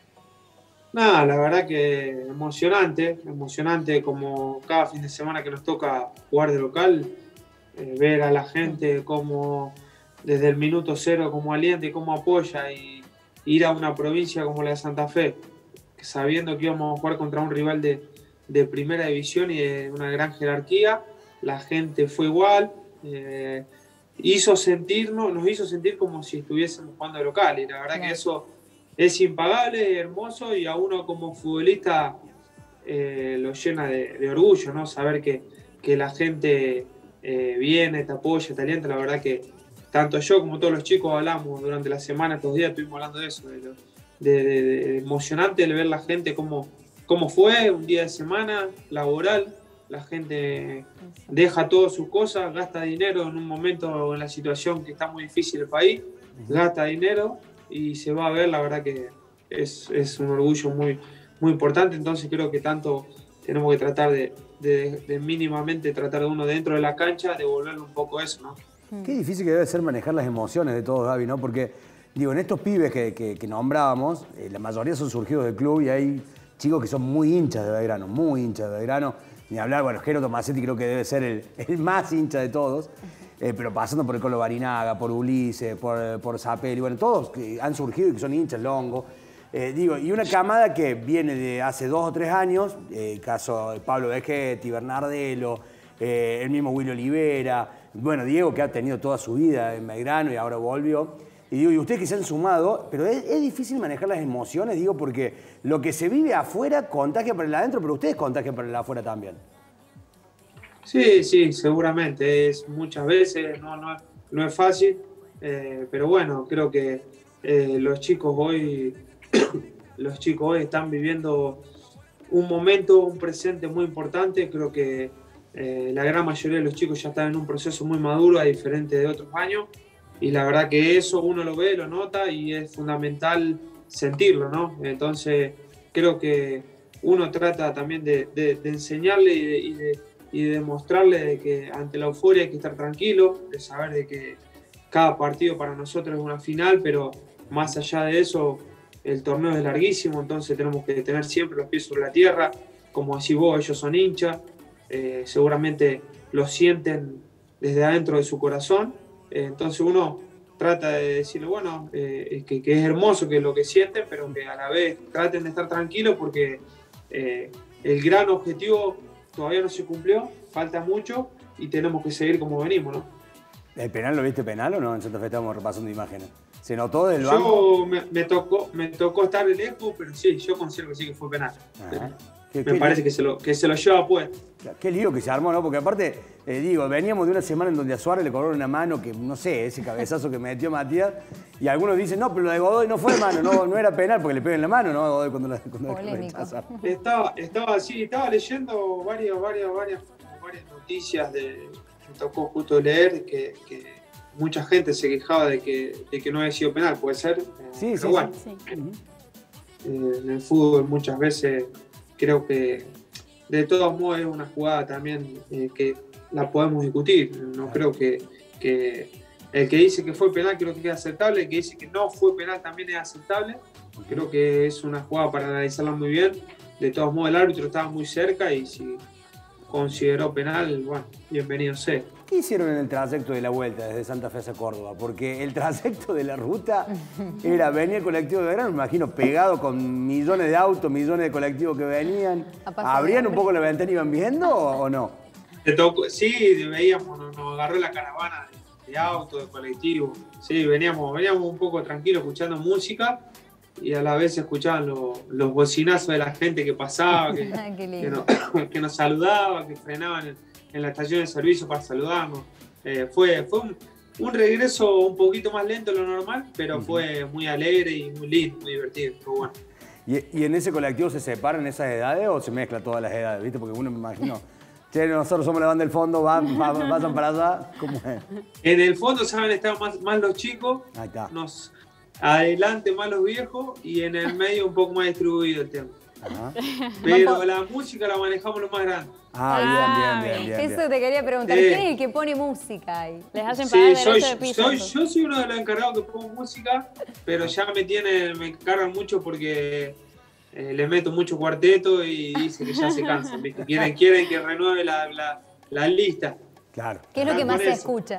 Nada, la verdad que emocionante, emocionante como cada fin de semana que nos toca jugar de local, eh, ver a la gente como desde el minuto cero, como alienta y cómo apoya y ir a una provincia como la de Santa Fe, sabiendo que íbamos a jugar contra un rival de, de primera división y de una gran jerarquía, la gente fue igual, eh, hizo sentirnos, nos hizo sentir como si estuviésemos jugando de local y la verdad claro. que eso es impagable, hermoso y a uno como futbolista eh, lo llena de, de orgullo, ¿no? Saber que, que la gente eh, viene, te apoya, te alienta, la verdad que tanto yo como todos los chicos hablamos durante la semana, estos días estuvimos hablando de eso, de lo, De, de, de emocionante el ver la gente cómo, cómo fue un día de semana laboral, la gente deja todas sus cosas, gasta dinero en un momento en la situación que está muy difícil el país, gasta dinero y se va a ver, la verdad que es, es un orgullo muy, muy importante, entonces creo que tanto tenemos que tratar de, de, de mínimamente tratar de uno dentro de la cancha, devolverle un poco eso, ¿no? Qué difícil que debe ser manejar las emociones de todos, Gaby, ¿no? Porque, digo, en estos pibes que, que, que nombrábamos, eh, la mayoría son surgidos del club y hay chicos que son muy hinchas de Belgrano, muy hinchas de Belgrano. Ni hablar, bueno, Jero Tomasetti creo que debe ser el, el más hincha de todos, eh, pero pasando por el Colo Barinaga, por Ulises, por, por Zapelli, bueno, todos que han surgido y que son hinchas, Longo. Eh, digo, y una camada que viene de hace dos o tres años, eh, caso de Pablo Vegetti, Bernardelo, eh, el mismo Willy Olivera, bueno, Diego que ha tenido toda su vida en Belgrano y ahora volvió. Y digo, y ustedes que se han sumado, pero es, es difícil manejar las emociones, digo, porque lo que se vive afuera contagia para el adentro, pero ustedes contagian para el afuera también. Sí, sí, seguramente. Es muchas veces, no, no, no es fácil, eh, pero bueno, creo que eh, los chicos hoy, los chicos hoy están viviendo un momento, un presente muy importante. Creo que eh, la gran mayoría de los chicos ya están en un proceso muy maduro, a diferente de otros años. Y la verdad que eso uno lo ve, lo nota y es fundamental sentirlo, ¿no? Entonces creo que uno trata también de, de, de enseñarle y de, y, de, y de demostrarle de que ante la euforia hay que estar tranquilo, de saber de que cada partido para nosotros es una final, pero más allá de eso el torneo es larguísimo, entonces tenemos que tener siempre los pies sobre la tierra. Como decís vos, ellos son hinchas, eh, seguramente lo sienten desde adentro de su corazón. Entonces uno trata de decirle, bueno, eh, que, que es hermoso que es lo que sienten, pero que a la vez traten de estar tranquilos porque eh, el gran objetivo todavía no se cumplió, falta mucho y tenemos que seguir como venimos, ¿no? ¿El penal lo viste penal o no? En Santa Fe estábamos repasando imágenes. ¿Se notó del banco? Yo me, me, tocó, me tocó estar de lejos, pero sí, yo considero que sí que fue penal. ¿Qué, me qué parece lío? que se, lo, que se lo lleva puesto. Qué lío que se armó, ¿no? Porque aparte, eh, digo, veníamos de una semana en donde a Suárez le cobraron una mano que, no sé, ese cabezazo que metió Matías, y algunos dicen, no, pero lo de Godoy no fue mano, no, no era penal porque le pegan la mano, ¿no? A Godoy cuando la, cuando la rechazaron. Estaba, estaba así, estaba leyendo varias, varias, varias, varias noticias de. Me tocó justo leer que, que mucha gente se quejaba de que, de que no había sido penal, puede ser. Sí, pero sí, bueno, sí. eh, en el fútbol muchas veces creo que de todos modos es una jugada también eh, que la podemos discutir. No creo que, que el que dice que fue penal creo que es aceptable, el que dice que no fue penal también es aceptable. Creo que es una jugada para analizarla muy bien. De todos modos el árbitro estaba muy cerca y si consideró penal, bueno, bienvenido sea. ¿Qué hicieron en el trayecto de la vuelta desde Santa Fe a Córdoba? Porque el trayecto de la ruta era venir el colectivo de Belgrano, me imagino, pegado con millones de autos, millones de colectivos que venían. ¿Abrían un poco la ventana y iban viendo o, o no? Te tocó, sí, veíamos, nos, nos agarró la caravana de, de autos, de colectivos. Sí, veníamos, veníamos un poco tranquilos escuchando música y a la vez escuchaban lo, los bocinazos de la gente que pasaba, que, que, nos, que nos saludaba, que frenaban en, en la estación de servicio para saludarnos. Eh, fue fue un, un regreso un poquito más lento de lo normal, pero fue muy alegre y muy lindo, muy divertido. Fue bueno. ¿Y, ¿Y en ese colectivo se separan esas edades o se mezclan todas las edades? ¿Viste? Porque uno me imagino, che, nosotros somos la banda del fondo, van, van, pasan para allá. ¿Cómo es? En el fondo saben estar más, más los chicos, Ahí está. nos, adelante más los viejos y en el medio un poco más distribuido el tema. Ajá. Pero la música la manejamos lo más grande. Ah, bien, bien, bien, bien. Eso te quería preguntar, Sí. ¿quién es el que pone música ahí? Les hacen pagar Sí, derecho soy, de piso. soy, yo soy uno de los encargados que pongo música, pero ya me tienen, me cargan mucho porque eh, le meto mucho cuarteto y dice que ya se cansan, ¿viste? Quieren, quieren que renueve la, la, la lista. Claro. ¿Qué es lo que Están más con se eso. escucha?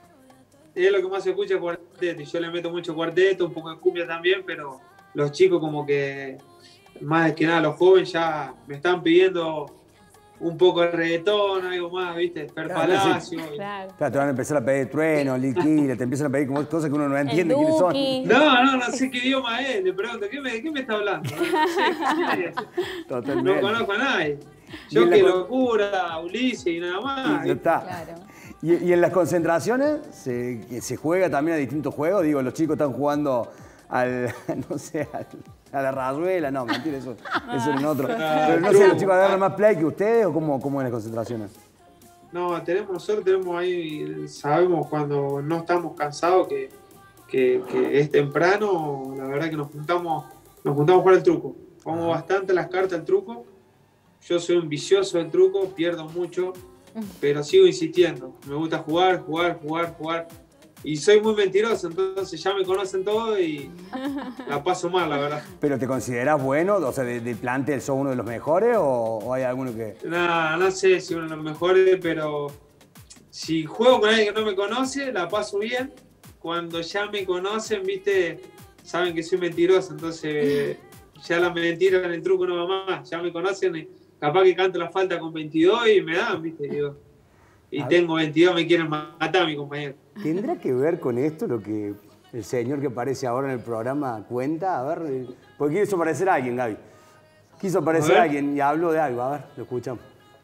Es lo que más se escucha, cuarteto, y yo le meto mucho cuarteto, un poco de cumbia también, pero los chicos como que, más que nada los jóvenes ya me están pidiendo un poco de reggaetón, algo más, ¿viste? Per Claro, Palacio. sí. y- Claro, te van a empezar a pedir trueno, liquila, te empiezan a pedir como cosas que uno no entiende quiénes son. No, no, no sé qué idioma es. Le pregunto, ¿qué me, qué me está hablando? No, sé, Totalmente. no conozco a nadie. Y Yo en la que con- locura, Ulises y nada más. Y ya está. Y, y en las concentraciones se, que se juega también a distintos juegos. Digo, los chicos están jugando al, no sé, al- a la rayuela. No, mentira, eso, eso en otro. Ah, Pero no sé, truco. los chicos agarran más play que ustedes o cómo, cómo en las concentraciones. No, tenemos, nosotros tenemos ahí, sabemos cuando no estamos cansados que, que, que es temprano, la verdad que nos juntamos, nos juntamos para el truco. Juego bastante las cartas, el truco. Yo soy un vicioso del truco, pierdo mucho, pero sigo insistiendo. Me gusta jugar, jugar, jugar, jugar. Y soy muy mentiroso, entonces ya me conocen todo y la paso mal, la verdad. ¿Pero te considerás bueno? O sea, ¿de, de plantel sos uno de los mejores o, o hay alguno que...? Nah, no sé si uno de los mejores, pero si juego con alguien que no me conoce, la paso bien. Cuando ya me conocen, viste, saben que soy mentiroso, entonces ya la mentira en el truco no va más. Ya me conocen y capaz que canto la falta con veintidós y me dan, viste, digo. Y tengo veintidós, me quieren matar mi compañero. ¿Tendrá que ver con esto lo que el señor que aparece ahora en el programa cuenta? A ver, porque quiso aparecer a alguien, Gaby. Quiso aparecer a, a alguien y habló de algo. A ver, lo escuchamos.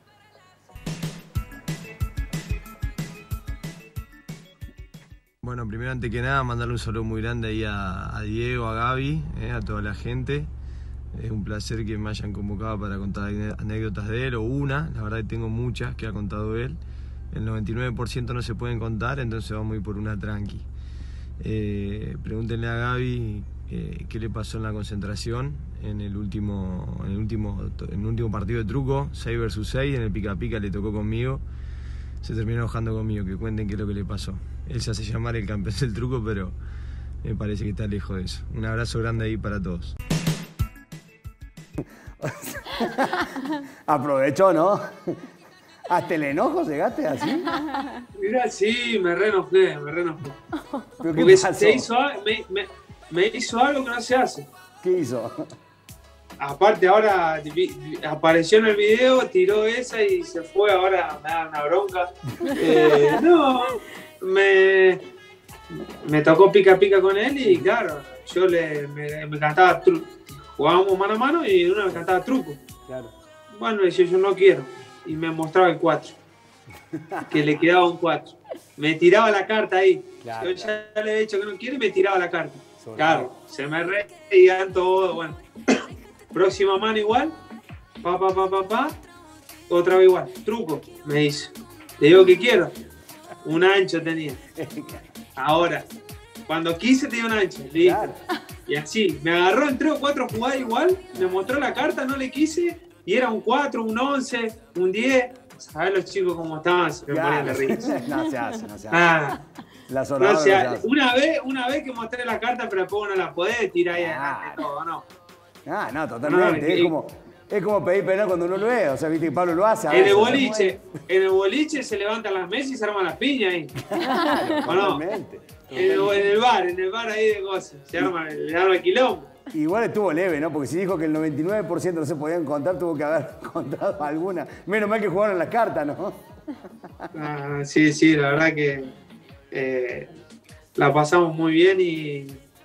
Bueno, primero, antes que nada, mandarle un saludo muy grande ahí a, a Diego, a Gaby, eh, a toda la gente. Es un placer que me hayan convocado para contar anécdotas de él, o una, la verdad que tengo muchas que ha contado él. El noventa y nueve por ciento no se pueden contar, entonces vamos a ir por una tranqui. Eh, pregúntenle a Gaby eh, qué le pasó en la concentración en el último, en el último, en el último partido de truco, seis versus seis, en el pica pica le tocó conmigo. Se terminó enojando conmigo, que cuenten qué es lo que le pasó. Él se hace llamar el campeón del truco, pero me parece que está lejos de eso. Un abrazo grande ahí para todos. Aprovechó, ¿no? ¿Hasta el enojo llegaste así? Mira, sí, me re enojé, me re enojé. ¿Pero qué Porque pasó? se hizo, me, me, me hizo algo que no se hace. ¿Qué hizo? Aparte ahora apareció en el video, tiró esa y se fue, ahora me da una bronca. Eh, no, me, me tocó pica pica con él y claro, yo le, me, me cantaba truco. Jugábamos mano a mano y uno me cantaba truco. Claro. Bueno, decía yo no quiero. Y me mostraba el cuatro. Que le quedaba un cuatro. Me tiraba la carta ahí. Claro, yo ya claro. le he dicho que no quiero y me tiraba la carta. Sobre claro, todo. Se me reían todo. Bueno. Próxima mano igual. Pa, pa, pa, pa, pa. Otra vez igual. Truco, me dice. Le digo que quiero. Un ancho tenía. Ahora, cuando quise tenía un ancho. Listo. Claro. Y así, me agarró en tres o cuatro jugadas igual, me mostró la carta, no le quise, y era un cuatro, un once, un diez. ¿Sabés los chicos cómo estaban? Se me claro. ponían de risa. No se hace, no se hace. Ah, la no se hace. Una vez, una vez que mostré la carta, pero después no la podés tirar ahí adelante todo, ¿no? Ah, no, totalmente. No, es, como, es como pedir penal cuando uno lo ve. O sea, viste que Pablo lo hace. En el boliche, en el boliche se levantan las mesas y se arman las piñas ahí. Claro, totalmente. En el, en el bar, en el bar ahí de cosas. Se arma, le arma el quilombo. Igual estuvo leve, ¿no? Porque si dijo que el noventa y nueve por ciento no se podían contar, tuvo que haber contado alguna. Menos mal que jugaron las cartas, ¿no? Ah, sí, sí, la verdad que eh, la pasamos muy bien y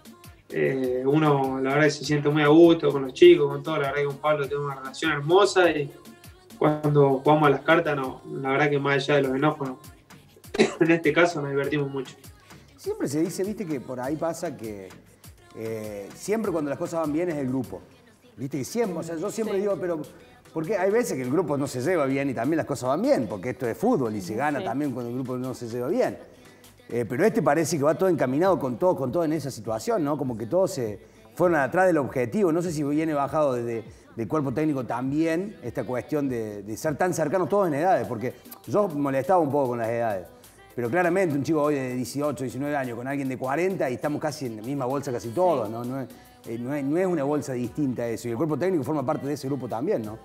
eh, uno, la verdad, que se siente muy a gusto con los chicos, con todo. La verdad que con Pablo tengo una relación hermosa y cuando jugamos a las cartas, no, la verdad que más allá de los enojos, no. En este caso nos divertimos mucho. Siempre se dice, viste, que por ahí pasa que eh, siempre cuando las cosas van bien es el grupo. Viste que siempre, o sea, yo siempre sí. digo, pero porque hay veces que el grupo no se lleva bien y también las cosas van bien, porque esto es fútbol y se gana sí. también cuando el grupo no se lleva bien. Eh, pero este parece que va todo encaminado con todo, con todo en esa situación, ¿no? Como que todos se fueron atrás del objetivo. No sé si viene bajado desde del cuerpo técnico también esta cuestión de, de ser tan cercanos todos en edades, porque yo molestaba un poco con las edades. Pero claramente un chico hoy de dieciocho, diecinueve años con alguien de cuarenta y estamos casi en la misma bolsa casi todos, ¿no? No es, eh, no es, no es una bolsa distinta eso. Y el cuerpo técnico forma parte de ese grupo también, ¿no?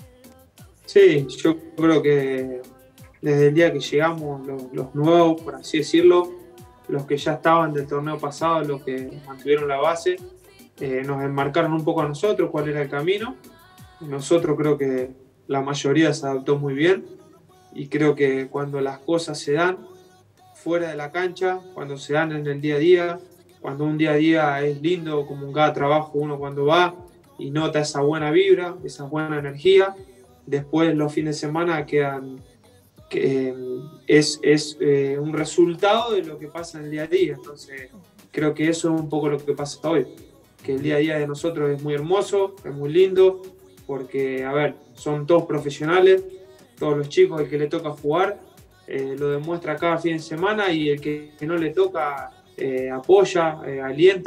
Sí, yo creo que desde el día que llegamos, los, los nuevos, por así decirlo, los que ya estaban del torneo pasado, los que mantuvieron la base, eh, nos enmarcaron un poco a nosotros cuál era el camino. Nosotros creo que la mayoría se adaptó muy bien y creo que cuando las cosas se dan fuera de la cancha, cuando se dan en el día a día, cuando un día a día es lindo, como en cada trabajo uno cuando va y nota esa buena vibra, esa buena energía, después los fines de semana quedan, que, eh, es, es eh, un resultado de lo que pasa en el día a día. Entonces creo que eso es un poco lo que pasa hoy, que el día a día de nosotros es muy hermoso, es muy lindo, porque, a ver, son todos profesionales, todos los chicos, el que le toca jugar, eh, lo demuestra cada fin de semana y el que, que no le toca, eh, apoya, eh, alienta,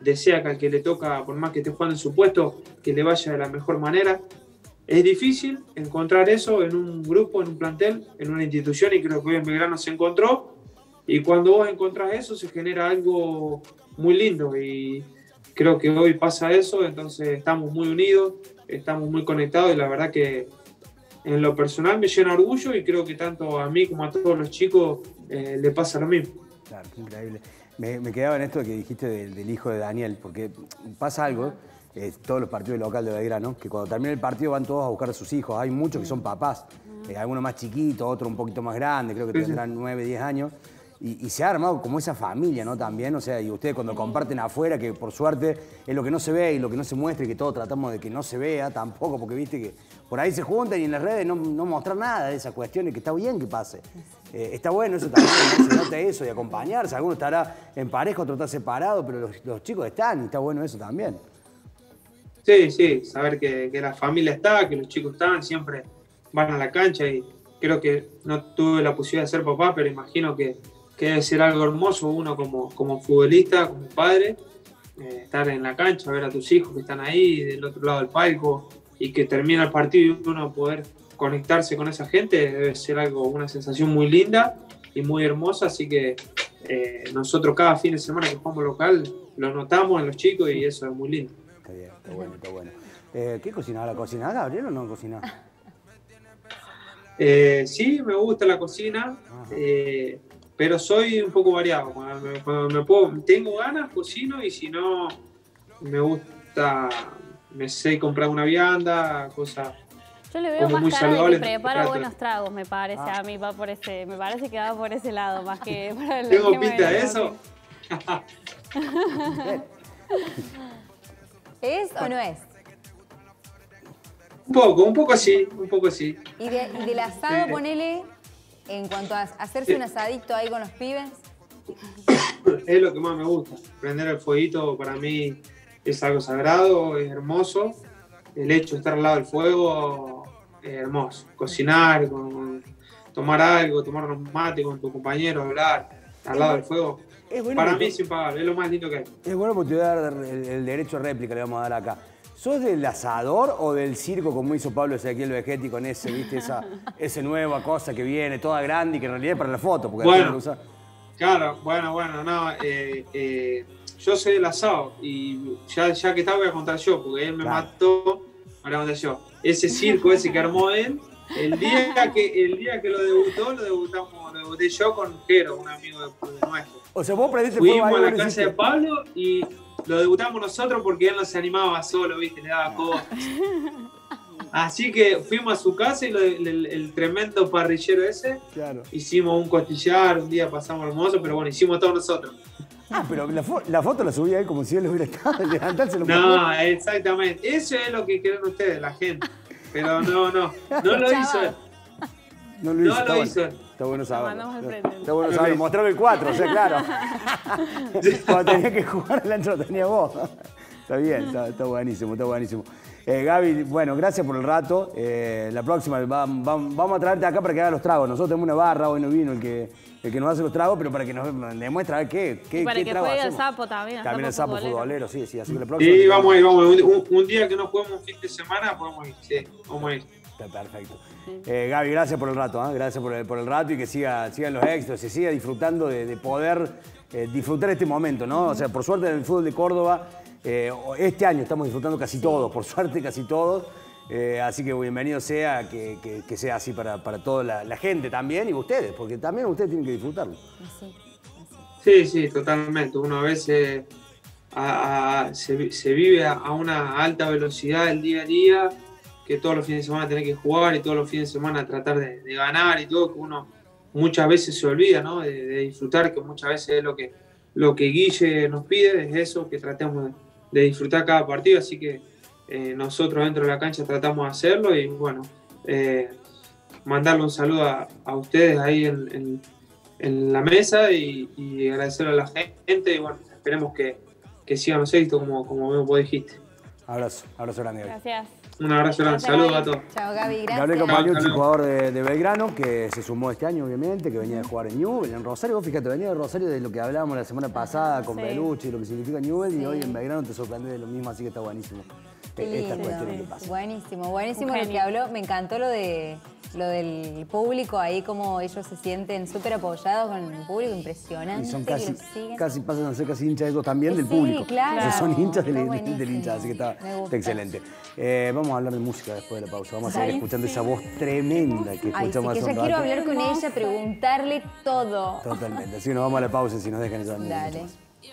desea que al que le toca, por más que esté jugando en su puesto, que le vaya de la mejor manera. Es difícil encontrar eso en un grupo, en un plantel, en una institución, y creo que hoy en Belgrano se encontró. Y cuando vos encontrás eso, se genera algo muy lindo, y creo que hoy pasa eso. Entonces estamos muy unidos, estamos muy conectados, y la verdad que en lo personal me llena orgullo, y creo que tanto a mí como a todos los chicos eh, le pasa lo mismo. Claro, qué increíble. Me, me quedaba en esto que dijiste del, del hijo de Daniel, porque pasa algo, eh, todos los partidos locales de Belgrano, que cuando termina el partido van todos a buscar a sus hijos. Hay muchos que son papás, eh, algunos más chiquitos, otros un poquito más grandes, creo que Sí, tendrán nueve, diez años. Y, y se ha armado como esa familia, ¿no? También, o sea, y ustedes cuando comparten afuera, que por suerte es lo que no se ve y lo que no se muestra, y que todos tratamos de que no se vea tampoco, porque viste que por ahí se juntan y en las redes no, no mostrar nada de esas cuestiones, que está bien que pase. Eh, está bueno eso también, ¿no? Se nota eso, y acompañarse. Alguno estará en pareja, otro está separado, pero los, los chicos están, y está bueno eso también. Sí, sí, saber que, que la familia está, que los chicos están, siempre van a la cancha, y creo que no tuve la posibilidad de ser papá, pero imagino que, que debe ser algo hermoso uno como, como futbolista, como padre, eh, estar en la cancha, ver a tus hijos que están ahí del otro lado del palco, y que termina el partido y uno poder conectarse con esa gente, debe ser algo, una sensación muy linda y muy hermosa. Así que eh, nosotros cada fin de semana que jugamos local lo notamos en los chicos, y eso es muy lindo. Está bien, está bueno, está bueno. Eh, ¿Qué cocinaba? ¿La cocinaba Gabriel o no cocinaba? Eh, sí, me gusta la cocina, eh, pero soy un poco variado. Cuando me, cuando me puedo, tengo ganas, cocino, y si no, me gusta, me sé comprar una vianda, cosas. Yo le veo como más muy cara de saludable, que prepara trato. buenos tragos, me parece. Ah. A mí va por ese, me parece que va por ese lado, más que por el ¿Tengo tema pinta la de eso? ¿Es o no es? Un poco, un poco así, un poco así. Y, de- y del asado, Sí. ponele, en cuanto a hacerse un asadito ahí con los pibes. Es lo que más me gusta. Prender el fueguito para mí es algo sagrado, es hermoso. El hecho de estar al lado del fuego es hermoso. Cocinar, con- tomar algo, tomar un mate con tu compañero, hablar al lado del fuego. Es bueno Para que mí tú- es impagable, es lo más lindo que hay. Es bueno porque te voy a dar el, el derecho a réplica, le vamos a dar acá. ¿Sos del asador o del circo como hizo Pablo Ezequiel Vegetti con ese, viste, esa, ese nueva cosa que viene, toda grande y que en realidad es para la foto? Porque Bueno. después lo usa- Claro, bueno, bueno, no. eh, eh, yo soy del asado, y ya, ya que está voy a contar yo, porque él me Claro. mató, ahora contar yo. Ese circo ese que armó él, el día que, el día que lo debutó, lo debutamos, lo debuté yo con Jero, un amigo de, de nuestro. O sea, vos prendiste fuego Fuimos ahí, a la vos casa hiciste- de Pablo y lo debutamos nosotros porque él no se animaba solo, viste, le daba cosas. Así que fuimos a su casa y lo- el, el- el tremendo parrillero ese, Claro. hicimos un costillar, un día pasamos hermoso, pero bueno, hicimos todos nosotros. Ah, pero la, fo- la foto la subí ahí como si él hubiera estado levantarse los No, exactamente. Eso es lo que creen ustedes, la gente. Pero no, no. No lo hizo él. No lo No hizo, lo está hizo bueno. él. Está bueno saberlo. mandamos al frente. Está bueno No lo saberlo. hizo. Mostrame el cuatro, o sea, claro. Cuando tenía que jugar, el antro lo tenía vos. Está bien, está, está buenísimo, está buenísimo. Eh, Gaby, bueno, gracias por el rato. Eh, la próxima va- va- vamos a traerte acá para que haga los tragos. Nosotros tenemos una barra, hoy no vino el que, el que nos hace los tragos, pero para que nos demuestre a ver qué, qué, Y para qué que trago juegue el hacemos. sapo también. También el sapo futbolero. futbolero, sí, sí. Así que la próxima. Sí, vamos a ir, vamos a ir. Un, un día que no juguemos un fin de semana, podemos ir. Sí, vamos a ir. Está perfecto. Eh, Gaby, gracias por el rato, ¿eh? Gracias por el, por el rato, y que siga, sigan los éxitos, se siga disfrutando de, de poder eh, disfrutar este momento, ¿no? O sea, por suerte en el fútbol de Córdoba, eh, este año estamos disfrutando casi todos, por suerte casi todos. Eh, así que bienvenido sea que, que- que sea así para, para toda la, la gente también y ustedes, porque también ustedes tienen que disfrutarlo. Sí, sí, totalmente. Uno a veces a- a- se, vi- se vive a, a una alta velocidad el día a día, que todos los fines de semana tenés que jugar y todos los fines de semana tratar de, de ganar y todo, que uno muchas veces se olvida, ¿no? De, de disfrutar, que muchas veces es lo que, lo que Guille nos pide, es eso, que tratemos de, de disfrutar cada partido. Así que eh, nosotros dentro de la cancha tratamos de hacerlo y bueno, eh, mandarle un saludo a, a ustedes ahí en, en- en la mesa y, y agradecerle a la gente y bueno, esperemos que, que sigan los éxitos como, como vos dijiste. Abrazo, abrazo grande, Gaby. Gracias. Un abrazo grande, saludos a todos. Chao, Gaby, gracias. Gabriel Campanucci, jugador de, de Belgrano, que se sumó este año, obviamente, que venía de jugar en Newell, en Rosario. Vos fíjate, venía de Rosario de lo que hablábamos la semana pasada con Sí. Belucci, lo que significa Newell, Sí. y hoy en Belgrano te sorprende de lo mismo, así que está buenísimo. Qué Estas lindo. cuestiones que pasan. Buenísimo, buenísimo Un lo que genio. habló. Me encantó lo de lo del público ahí, como ellos se sienten súper apoyados con el público, impresionante. Y son que casi, los siguen. casi pasan a ser casi hinchas ellos también del Sí, público. claro. O sea, son hinchas del, Está del, buenísimo. del hincha, así que está, Me gusta. está excelente. Eh, vamos a hablar de música después de la pausa. Vamos a seguir Ay, escuchando sí. esa voz tremenda que Ay, sí, escuchamos que hace ya un quiero rato. hablar con ella, preguntarle todo. Totalmente. Así que nos vamos a la pausa si nos dejan eso. Dale.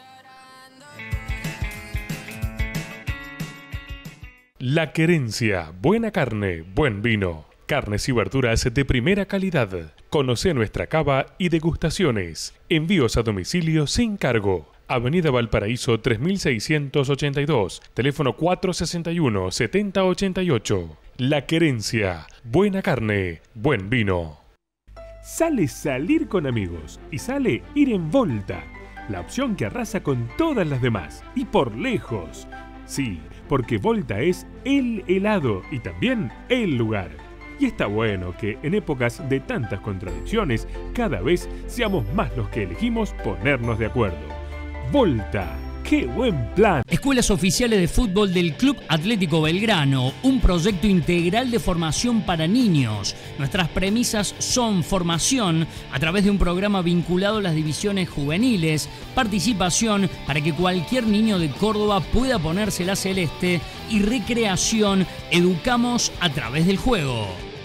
La Querencia, buena carne, buen vino. Carnes y verduras de primera calidad. Conoce nuestra cava y degustaciones. Envíos a domicilio sin cargo. Avenida Valparaíso tres mil seiscientos ochenta y dos. Teléfono cuatro sesenta y uno, setenta ochenta y ocho. La Querencia, buena carne, buen vino. Sale salir con amigos y sale ir en Volta, la opción que arrasa con todas las demás y por lejos. Sí, porque Volta es el helado y también el lugar. Y está bueno que en épocas de tantas contradicciones, cada vez seamos más los que elegimos ponernos de acuerdo. Volta, ¡qué buen plan! Escuelas oficiales de fútbol del Club Atlético Belgrano, un proyecto integral de formación para niños. Nuestras premisas son formación a través de un programa vinculado a las divisiones juveniles, participación para que cualquier niño de Córdoba pueda ponerse la celeste y recreación, educamos a través del juego.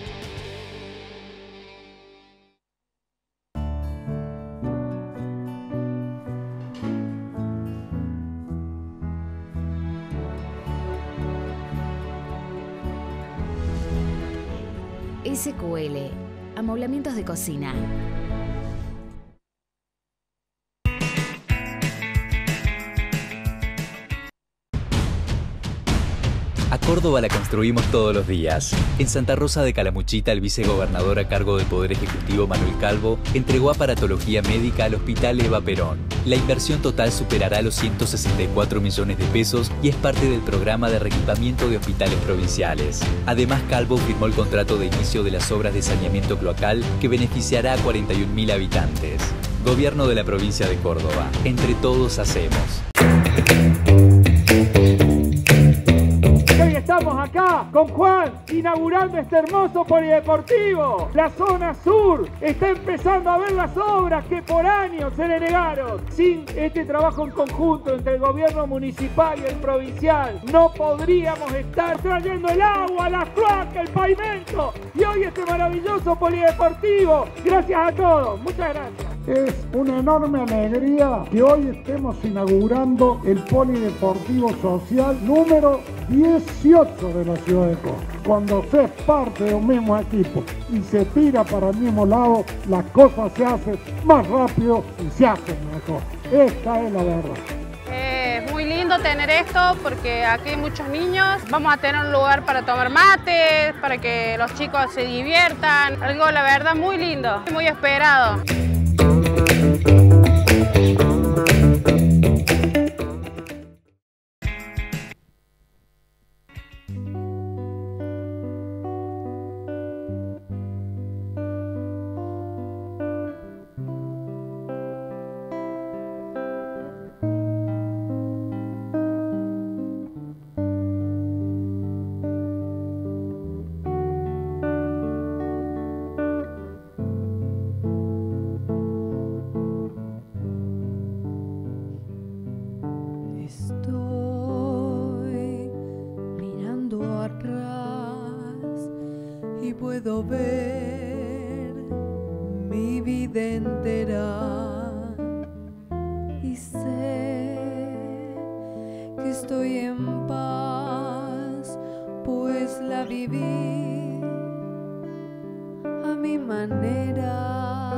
S Q L, amoblamientos de cocina. A Córdoba la construimos todos los días. En Santa Rosa de Calamuchita, el vicegobernador a cargo del Poder Ejecutivo Manuel Calvo entregó aparatología médica al Hospital Eva Perón. La inversión total superará los ciento sesenta y cuatro millones de pesos y es parte del programa de reequipamiento de hospitales provinciales. Además, Calvo firmó el contrato de inicio de las obras de saneamiento cloacal que beneficiará a cuarenta y un mil habitantes. Gobierno de la provincia de Córdoba. Entre todos hacemos. Hoy estamos acá con Juan inaugurando este hermoso polideportivo. La zona sur está empezando a ver las obras que por años se le negaron. Sin este trabajo en conjunto entre el gobierno municipal y el provincial, no podríamos estar trayendo el agua, la cloaca, el pavimento y hoy este maravilloso polideportivo. Gracias a todos. Muchas gracias. Es una enorme alegría que hoy estemos inaugurando el Polideportivo Social número dieciocho de la ciudad de Córdoba. Cuando se es parte de un mismo equipo y se tira para el mismo lado, las cosas se hacen más rápido y se hacen mejor. Esta es la verdad. Es muy lindo tener esto porque aquí hay muchos niños. Vamos a tener un lugar para tomar mates, para que los chicos se diviertan. Algo, la verdad, muy lindo, muy esperado. Estoy mirando atrás y puedo ver mi vida entera y sé que estoy en paz, pues la viví a mi manera.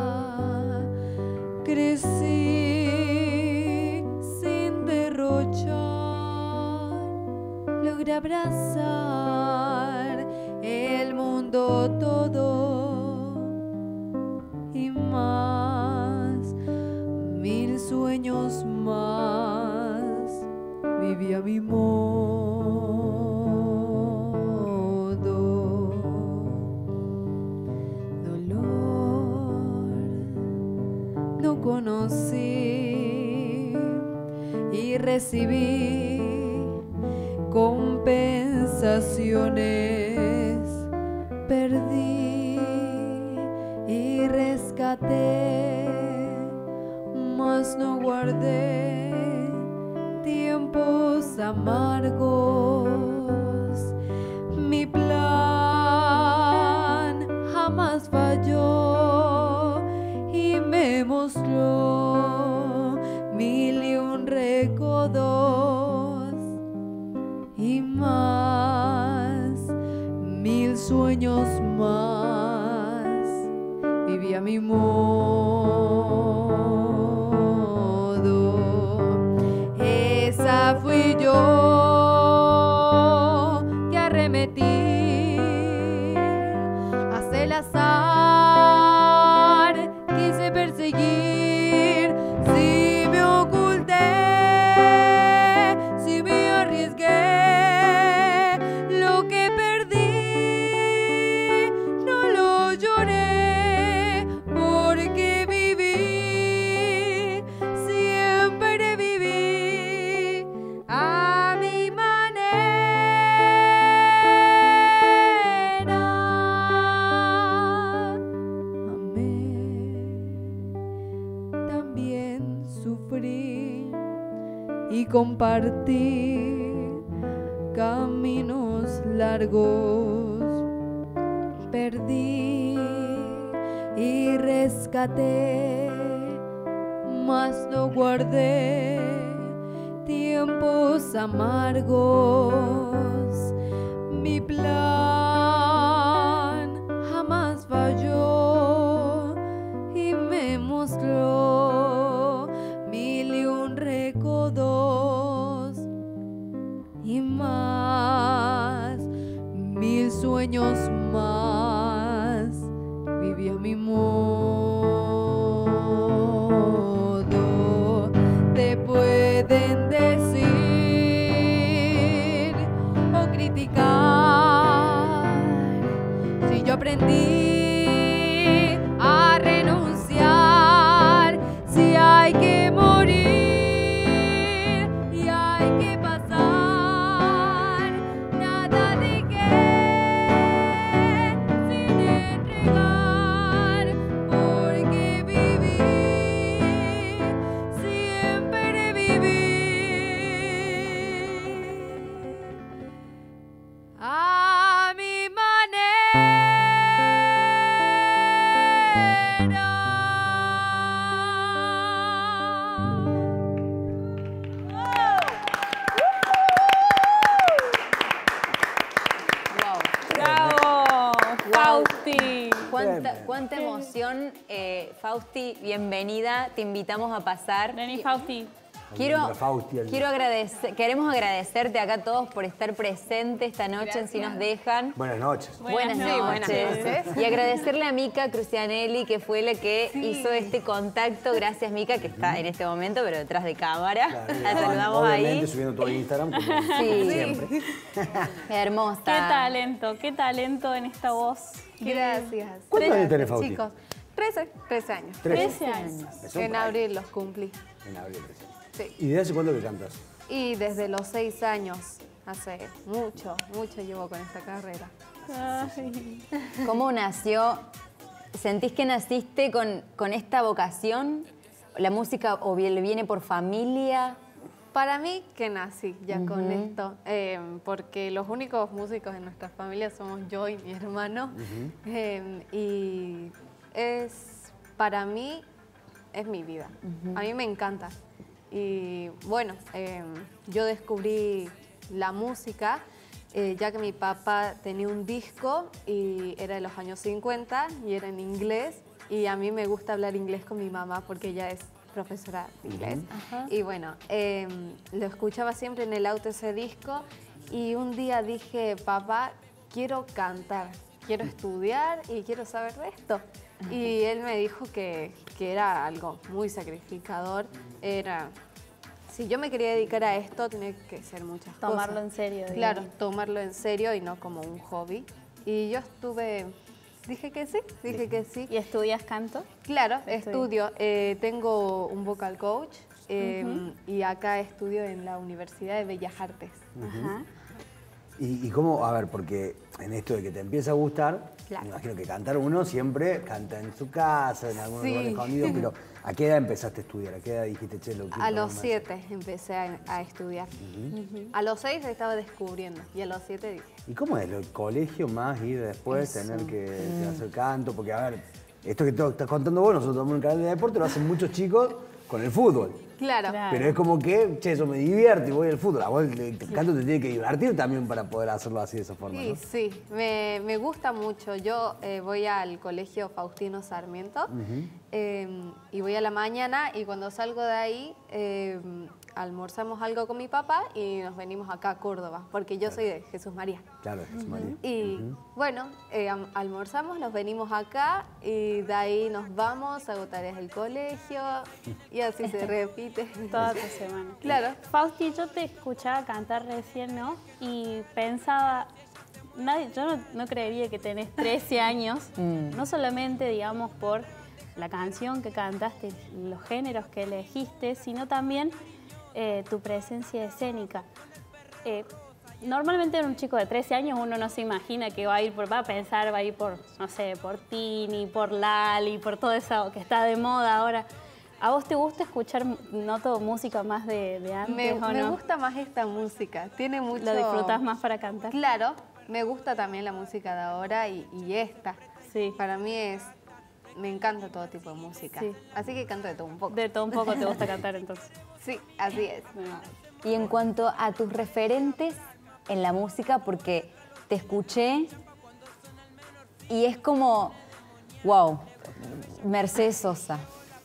Crecí sin derrochar, logré abrazar el mundo todo y más, mil sueños más, viví a mi modo. recibí compensaciones, perdí y rescaté, mas no guardé tiempos amargos. Mi plan jamás falló y me mostró mil y un recodos y más, mil sueños más. Viví a mi modo. Esa fui yo que arremetí hacia el azar, quise perseguir. Si me oculté, si me arriesgué, lo que perdí no lo lloré, porque viví, siempre viví a mi manera. Amé, también sufrí y compartí caminos largos, perdí y rescaté, mas no guardé tiempos amargos. Mi plan jamás falló y me mostró mil y un recodos y más, mil sueños más. Viví a mi modo. Te pueden decir o criticar, si yo aprendí a renunciar, si hay que morir y hay que pasar, nada dejé sin entregar, porque viví, siempre viví a mi ¡Bravo! ¡Fausti! Cuánta, cuánta emoción, eh, Fausti, bienvenida, te invitamos a pasar. Vení, Fausti. Quiero, Fausti, quiero agradecer, queremos agradecerte acá a todos por estar presentes esta noche en Si Nos Dejan. Buenas noches. Buenas, Buenas noches. noches. Y agradecerle a Mica Crucianelli, que fue la que hizo este contacto. Gracias, Mica, que está en este momento, pero detrás de cámara. La saludamos Obviamente ahí. subiendo todo a Instagram, como Sí. siempre. Hermosa. Qué talento, qué talento en esta voz. Gracias. ¿Cuántos años tenés, Fausti? Chicos, trece, trece años. Trece. trece años. Empezó En por ahí. abril los cumplí. En abril, trece. Sí. ¿Y de hace cuánto que cantas? Y desde los seis años, hace mucho, mucho llevo con esta carrera. Ay. ¿Cómo nació? ¿Sentís que naciste con, con esta vocación? ¿La música o bien- viene por familia? Para mí que nací ya con Ujú. esto, eh, porque los únicos músicos en nuestra familia somos yo y mi hermano. Eh, y es, para mí, es mi vida. A mí me encanta. Y bueno, eh, yo descubrí la música eh, ya que mi papá tenía un disco y era de los años cincuenta y era en inglés. Y a mí me gusta hablar inglés con mi mamá porque ella es profesora de inglés. Ajá. Y bueno, eh, lo escuchaba siempre en el auto ese disco y un día dije, papá, quiero cantar, quiero estudiar y quiero saber de esto. Y él me dijo que, que era algo muy sacrificador, era... Si yo me quería dedicar a esto, tenía que ser muchas cosas. Tomarlo en serio, digamos. Claro, tomarlo en serio y no como un hobby. Y yo estuve... Dije que sí, dije que sí. ¿Y estudias canto? Claro, Estudio. estudio. Eh, tengo un vocal coach eh, Ujú. y acá estudio en la Universidad de Bellas Artes. Ajá. ¿Y, y cómo? A ver, porque en esto de que te empieza a gustar, Claro. me imagino que cantar uno siempre canta en su casa, en algún Sí. lugar escondido, pero ¿a qué edad empezaste a estudiar? ¿A qué edad dijiste, che, lo quiero A los poner más? siete empecé a, a estudiar. Ujú. A los seis estaba descubriendo y a los siete dije, ¿Y cómo es el colegio más ir después, Eso. tener que, que Mm. hacer canto? Porque, a ver, esto que te estás contando vos, nosotros tenemos un canal de deporte, lo hacen muchos chicos con el fútbol. claro. Pero es como que, che, eso me divierte y voy al fútbol. A vos el, el canto te tiene que divertir también para poder hacerlo así de esa forma, Sí, ¿no? sí, me, me gusta mucho. Yo eh, voy al colegio Faustino Sarmiento Ujú. eh, y voy a la mañana y cuando salgo de ahí eh, almorzamos algo con mi papá y nos venimos acá a Córdoba, porque yo soy de Jesús María. Claro, Jesús María. Y bueno, eh, am- almorzamos, nos venimos acá y de ahí nos vamos, hago tareas del colegio y así se repite. Toda tu semana. Claro. Fausti, yo te escuchaba cantar recién, ¿no? Y pensaba, nadie, yo no, no creería que tenés trece años, Mm. no solamente, digamos, por la canción que cantaste, los géneros que elegiste, sino también eh, tu presencia escénica. Eh, normalmente en un chico de trece años uno no se imagina que va a ir por, va a pensar, va a ir por, no sé, por Tini, por Lali, por todo eso que está de moda ahora. ¿A vos te gusta escuchar, noto, música más de, de antes Me, o me no? gusta más esta música, tiene mucho... ¿La disfrutás más para cantar? Claro, me gusta también la música de ahora y, y esta. Sí. Para mí es... Me encanta todo tipo de música. Sí. Así que canto de todo un poco. De todo un poco te gusta cantar entonces. Sí, así es. Y en cuanto a tus referentes en la música, porque te escuché y es como, wow, Mercedes Sosa.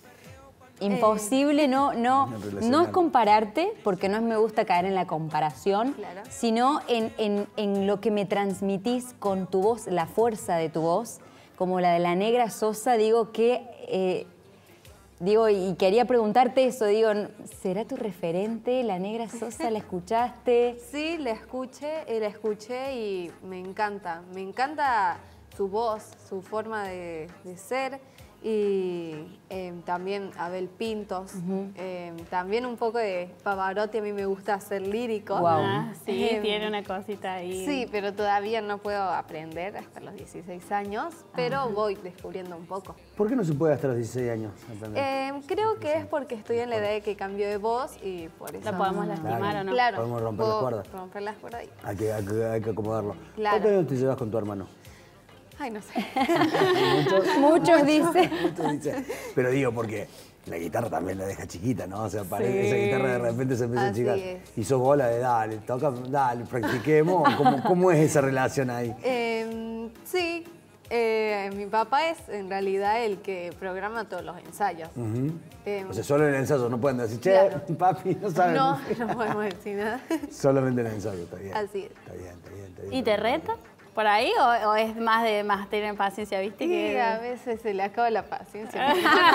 Imposible, no, no, No no relacionar. es compararte, porque no es me gusta caer en la comparación, Claro. sino en, en- en lo que me transmitís con tu voz, la fuerza de tu voz, como la de la Negra Sosa, digo que, eh, digo, y quería preguntarte eso, digo, ¿será tu referente, la Negra Sosa? ¿La escuchaste? Sí, la escuché, eh, la escuché y me encanta. Me encanta su voz, su forma de, de ser y eh, también Abel Pintos. eh, también un poco de Pavarotti, a mí me gusta hacer lírico. Ah, sí, Eh, tiene una cosita ahí. Sí, pero todavía no puedo aprender hasta los dieciséis años, pero Ajá. voy descubriendo un poco. ¿Por qué no se puede hasta los dieciséis años aprender? Eh, creo que es porque estoy en la edad de que cambio de voz y por eso... ¿La podemos lastimar Claro. o no? Claro. Podemos romper las puedo cuerdas. romper las cuerdas. Hay que, hay que, hay que acomodarlo. Claro. ¿Cuántos años te llevas con tu hermano? Ay, no sé. Muchos, Muchos dicen. Muchos dicen. Pero digo, porque la guitarra también la deja chiquita, ¿no? O sea, parece Sí. esa guitarra de repente se empieza a Así achicar. es. Y sos bola de dale, toca, dale, practiquemos. ¿Cómo, cómo es esa relación ahí? Eh, sí, eh, mi papá es en realidad el que programa todos los ensayos. Ujú. Eh, O sea, solo en el ensayo, no pueden decir, che, Claro. papi, no saben. no, no podemos decir nada. Solamente en el ensayo, está bien. Así es. Está bien, está bien, está bien. ¿Y te reta por ahí o, o es más de más tener paciencia, viste? Sí, que a veces se le acaba la paciencia.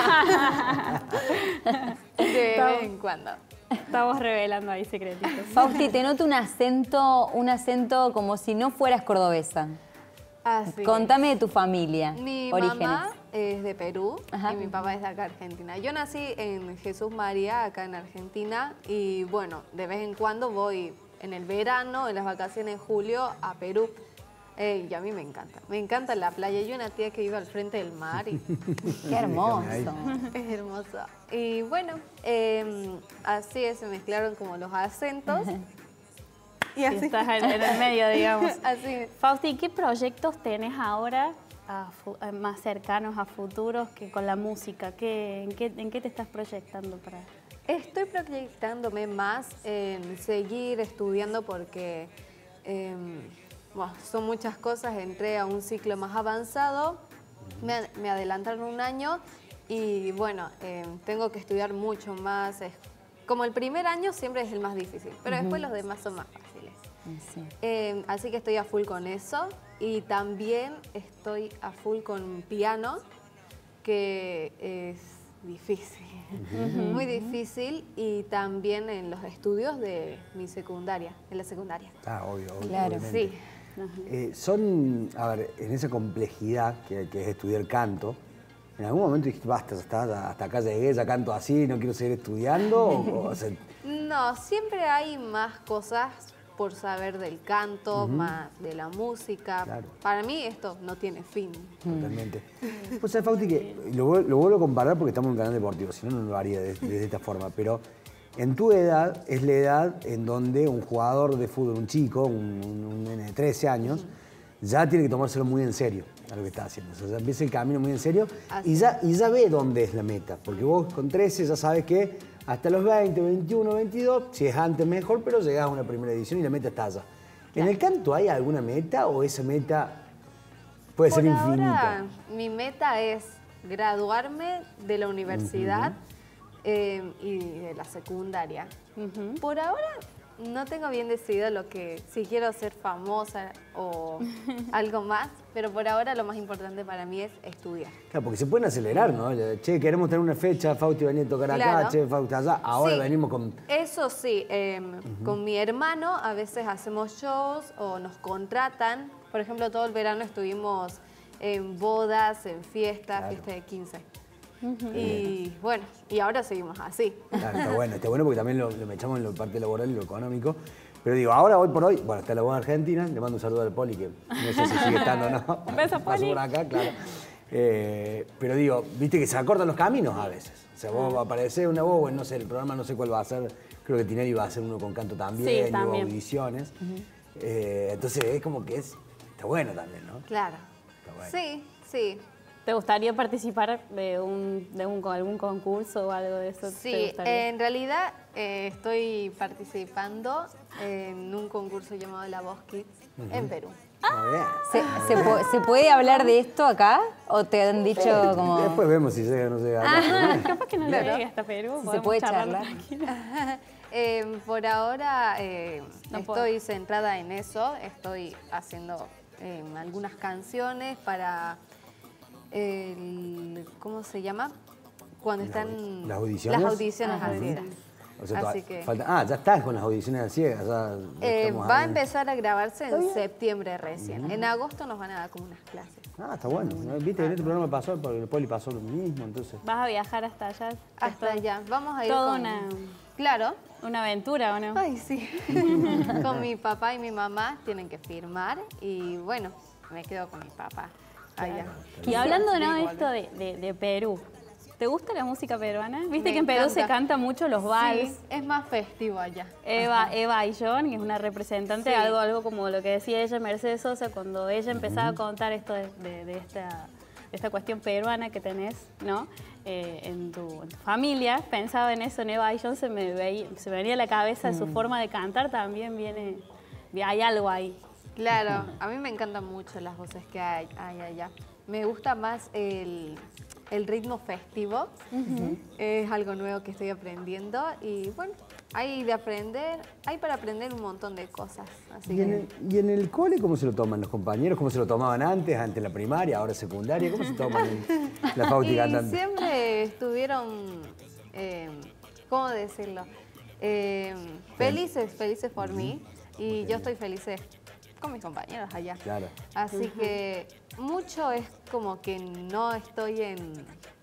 De vez en cuando. Estamos revelando ahí secretitos. Fausti, te noto un acento, un acento como si no fueras cordobesa. Así Contame de tu familia, Mi orígenes. mamá es de Perú Ajá. y mi papá es de acá, Argentina. Yo nací en Jesús María, acá en Argentina, y bueno, de vez en cuando voy en el verano, en las vacaciones de julio, a Perú. Eh, y a mí me encanta. Me encanta la playa. Yo una tía que vive al frente del mar y... Qué hermoso. Es hermoso. Y bueno, eh, así es, se mezclaron como los acentos. Y así estás en, en el medio, digamos. Así. Fausti, ¿qué proyectos tenés ahora a fu- a más cercanos a futuros que con la música? ¿Qué, en, qué, ¿En qué te estás proyectando para...? Estoy proyectándome más en seguir estudiando porque eh, bueno, son muchas cosas. Entré a un ciclo más avanzado, me, me adelantaron un año y bueno, eh, tengo que estudiar mucho más. Es, como el primer año siempre es el más difícil, pero Ujú. después los demás son más fáciles. Sí. Eh, así que estoy a full con eso y también estoy a full con piano, que es difícil, Ujú. muy difícil, y también en los estudios de mi secundaria, en la secundaria. Ah, obvio, obvio. Claro. obviamente. Sí. Eh, son, a ver, en esa complejidad que, que es estudiar canto, ¿En algún momento dijiste, basta, hasta, hasta acá llegué, ya canto así, no quiero seguir estudiando? O, o sea, No, siempre hay más cosas por saber del canto, Ujú. más de la música. Claro. Para mí esto no tiene fin. Totalmente. Pues sabes, Fauti, que lo, vuel- lo vuelvo a comparar porque estamos en un canal deportivo, si no, no lo haría de, de esta forma. Pero en tu edad es la edad en donde un jugador de fútbol, un chico, un, un, un nene de trece años, ya tiene que tomárselo muy en serio a lo que está haciendo. O sea, ya empieza el camino muy en serio y ya, y ya ve dónde es la meta. Porque vos con trece ya sabes que hasta los veinte, veintiuno, veintidós, si es antes mejor, pero llegás a una primera edición y la meta está allá. ¿En el canto hay alguna meta o esa meta puede Por ser ahora, infinita? mi meta es graduarme de la universidad eh, y de la secundaria. Por ahora no tengo bien decidido lo que, si quiero ser famosa o algo más, pero por ahora lo más importante para mí es estudiar. Claro, porque se pueden acelerar, ¿no? Che, queremos tener una fecha, Fauti venía a tocar acá, Claro. che, Fauti allá. Ahora Sí. venimos con... Eso sí, eh, con mi hermano a veces hacemos shows o nos contratan. Por ejemplo, todo el verano estuvimos en bodas, en fiestas, Claro. fiestas de quince. Y bueno, y ahora seguimos así. Claro, está bueno, está bueno porque también lo, lo echamos en la parte laboral y lo económico. Pero digo, ahora, hoy por hoy, bueno, está la boda argentina, le mando un saludo al Poli, que no sé si sigue estando o no. Un beso, Paso Poli. por acá, claro. Eh, pero digo, viste que se acortan los caminos a veces. O sea, vos va a aparecer una voz, bueno, no sé, el programa no sé cuál va a ser. Creo que Tinelli va a hacer uno con canto también, Sí, y hubo también. audiciones. Eh, entonces es como que es, está bueno también, ¿no? Claro. bueno. Sí, sí. ¿Te gustaría participar de, un, de un, algún concurso o algo de eso? ¿Te Sí, gustaría? en realidad eh, estoy participando en un concurso llamado La Voz Kids en Perú. Muy bien. ¿Se, se pu- ¿se puede hablar de esto acá? ¿O te han dicho como...? Después vemos si llega o no llega. Ah, capaz que no le Claro. llegue hasta Perú. Si se podemos puede charlarlo charlar. tranquila. Eh, por ahora eh, No estoy puedo. centrada en eso, estoy haciendo eh, algunas canciones para el, ¿cómo se llama? Cuando están ¿Las audiciones? Las audiciones Ajá. a ciegas. O sea, Así to- que falta- ah, ya estás con las audiciones a ciegas. Ya eh, estamos va a ahí. empezar a grabarse en septiembre recién. En agosto nos van a dar como unas clases. Ah, está bueno. Viste, en este programa pasó, porque el Poli pasó lo mismo, entonces. ¿Vas a viajar hasta allá? Hasta allá. Vamos a ir Toda con... una, Claro. una aventura, ¿o no? Ay, sí. Con mi papá y mi mamá tienen que firmar y bueno, me quedo con mi papá allá. Y hablando ¿no? de Igual. esto de, de- de Perú, ¿te gusta la música peruana? Viste Me que en Perú se encanta. canta mucho los vals. Sí, es más festivo allá. Eva, Eva Ayllón, que es una representante, Sí. algo, algo como lo que decía ella, Mercedes Sosa, cuando ella empezaba a contar esto de, de- de esta, de esta cuestión peruana que tenés, ¿no? Eh, en, tu, en tu familia, pensaba en eso, en Eva Ayllón, se me, veía, se me venía a la cabeza su Mm. forma de cantar, también viene, hay algo ahí. Claro, a mí me encantan mucho las voces que hay, hay allá. Me gusta más el, el ritmo festivo. Es algo nuevo que estoy aprendiendo y bueno, hay de aprender, hay para aprender un montón de cosas. Así ¿Y en, que el, ¿Y en el cole cómo se lo toman los compañeros? ¿Cómo se lo tomaban antes, antes en la primaria, ahora secundaria? ¿Cómo se toman en la Fauti y cantante? siempre estuvieron, eh, ¿cómo decirlo? Eh, felices, felices por mí y yo estoy feliz con mis compañeros allá. Claro. Así Ujú. que mucho es como que no estoy en...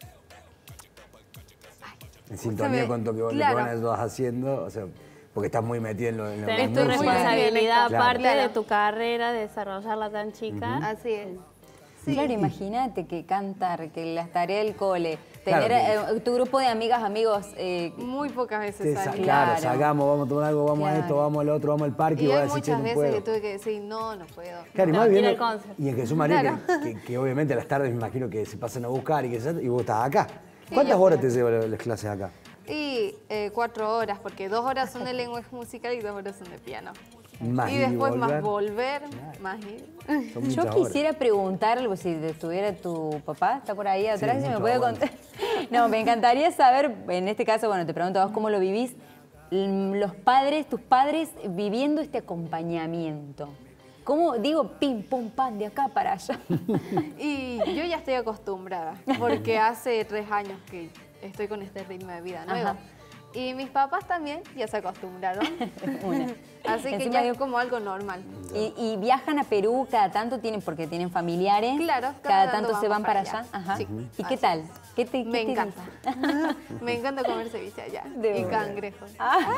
En sintonía me- con lo que, lo que claro. van ellos haciendo, o sea, porque estás muy metido en lo en lo Tenés en tu música. responsabilidad Claro. aparte Claro. de tu carrera, de desarrollarla tan chica. Así es. Claro, imagínate que cantar, que las tareas del cole, Claro tener eh, tu grupo de amigas, amigos... eh, Muy pocas Sí, veces sa- salí. claro, salgamos, vamos a tomar algo, vamos a Claro. esto, vamos al otro, vamos al parque y, Y voy a hay decir, che, muchas no veces puedo. que tuve que decir, no, no puedo. Claro, y No, más bien, quiero el concert. y en Jesús María, Claro. que, que- que obviamente a las tardes me imagino que se pasan a buscar y, que se- y vos estás acá. Sí, ¿Cuántas yo horas estoy te llevan las clases acá? Y eh, cuatro horas, porque dos horas son de lenguaje musical y dos horas son de piano. Más y ir y después más volver. volver, más ir. Son Yo muchas horas. quisiera preguntarle, pues, si estuviera tu papá, está por ahí atrás, Sí, si me mucho puede aguante. contar. No, me encantaría saber, en este caso, bueno, te pregunto a vos cómo lo vivís, l- los padres, tus padres viviendo este acompañamiento. ¿Cómo digo pim, pum, pam, de acá para allá? Y yo ya estoy acostumbrada, porque hace tres años que estoy con este ritmo de vida nuevo. Ajá. Y mis papás también ya se acostumbraron. Una. Así que Encima ya digo- es como algo normal. Y, y viajan a Perú cada tanto, tienen porque tienen familiares. Claro, cada, cada tanto tanto se van vamos para para allá. allá. Ajá. Sí. ¿Y qué tal? ¿Qué te, Me qué te encanta. Me encanta comer ceviche allá. De y verdad. cangrejos.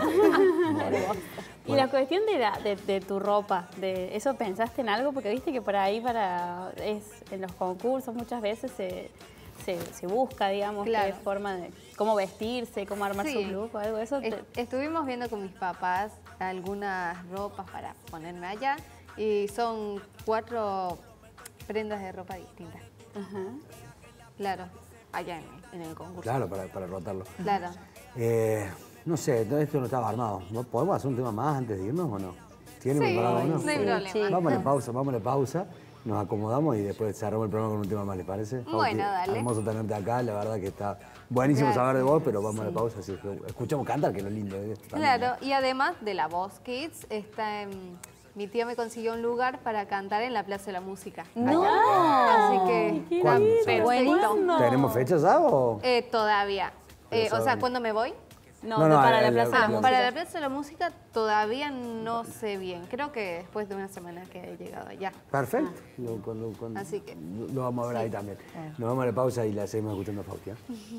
Y la cuestión de, la, de, de tu ropa, de ¿eso pensaste en algo? Porque viste que por ahí para es en los concursos muchas veces se, se, se busca, digamos, Claro. qué forma de cómo vestirse, cómo armar Sí. su look o algo de eso. Est- Estuvimos viendo con mis papás algunas ropas para ponerme allá y son cuatro prendas de ropa distintas. Claro, allá en, en el concurso. Claro, para, para rotarlo. Claro. Eh, no sé, todo esto no estaba armado. ¿No podemos hacer un tema más antes de irnos o no? ¿Tiene Sí, preparado uno? no hay problema. Sí. Vamos a la pausa, vamos a la pausa. Nos acomodamos y después cerramos el programa con un tema más, ¿les parece? Bueno, Fausti, dale. Hermoso tenerte acá, la verdad que está buenísimo Gracias. saber de vos, pero vamos a la pausa, así que escuchamos cantar, que es lo lindo de esto también, Claro, y además de la Voz Kids, está en- mi tía me consiguió un lugar para cantar en la Plaza de la Música. ¡No! Allá. Así que ¡Qué ¿Cuándo? perfecto. Buenísimo. ¿Tenemos fechas ya o...? Eh, todavía. Pero Eh, o sea, saben. ¿cuándo me voy? No, No, de no, para la- la Plaza la- de la Ah, Música. para la Plaza de la Música todavía no sé bien. Creo que después de una semana que he llegado allá. Perfecto. Lo, cuando- cuando- Así que- lo- lo vamos a ver ahí Sí. también. Nos vamos a la pausa y la seguimos escuchando a Fausti, ¿eh?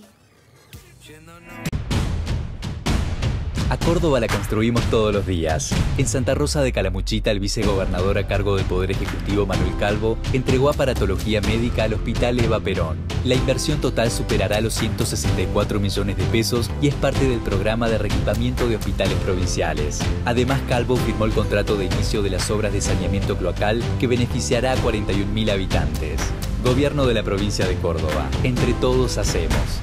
A Córdoba la construimos todos los días. En Santa Rosa de Calamuchita, el vicegobernador a cargo del Poder Ejecutivo, Manuel Calvo, entregó aparatología médica al Hospital Eva Perón. La inversión total superará los ciento sesenta y cuatro millones de pesos y es parte del programa de reequipamiento de hospitales provinciales. Además, Calvo firmó el contrato de inicio de las obras de saneamiento cloacal que beneficiará a cuarenta y un mil habitantes. Gobierno de la provincia de Córdoba. Entre todos hacemos.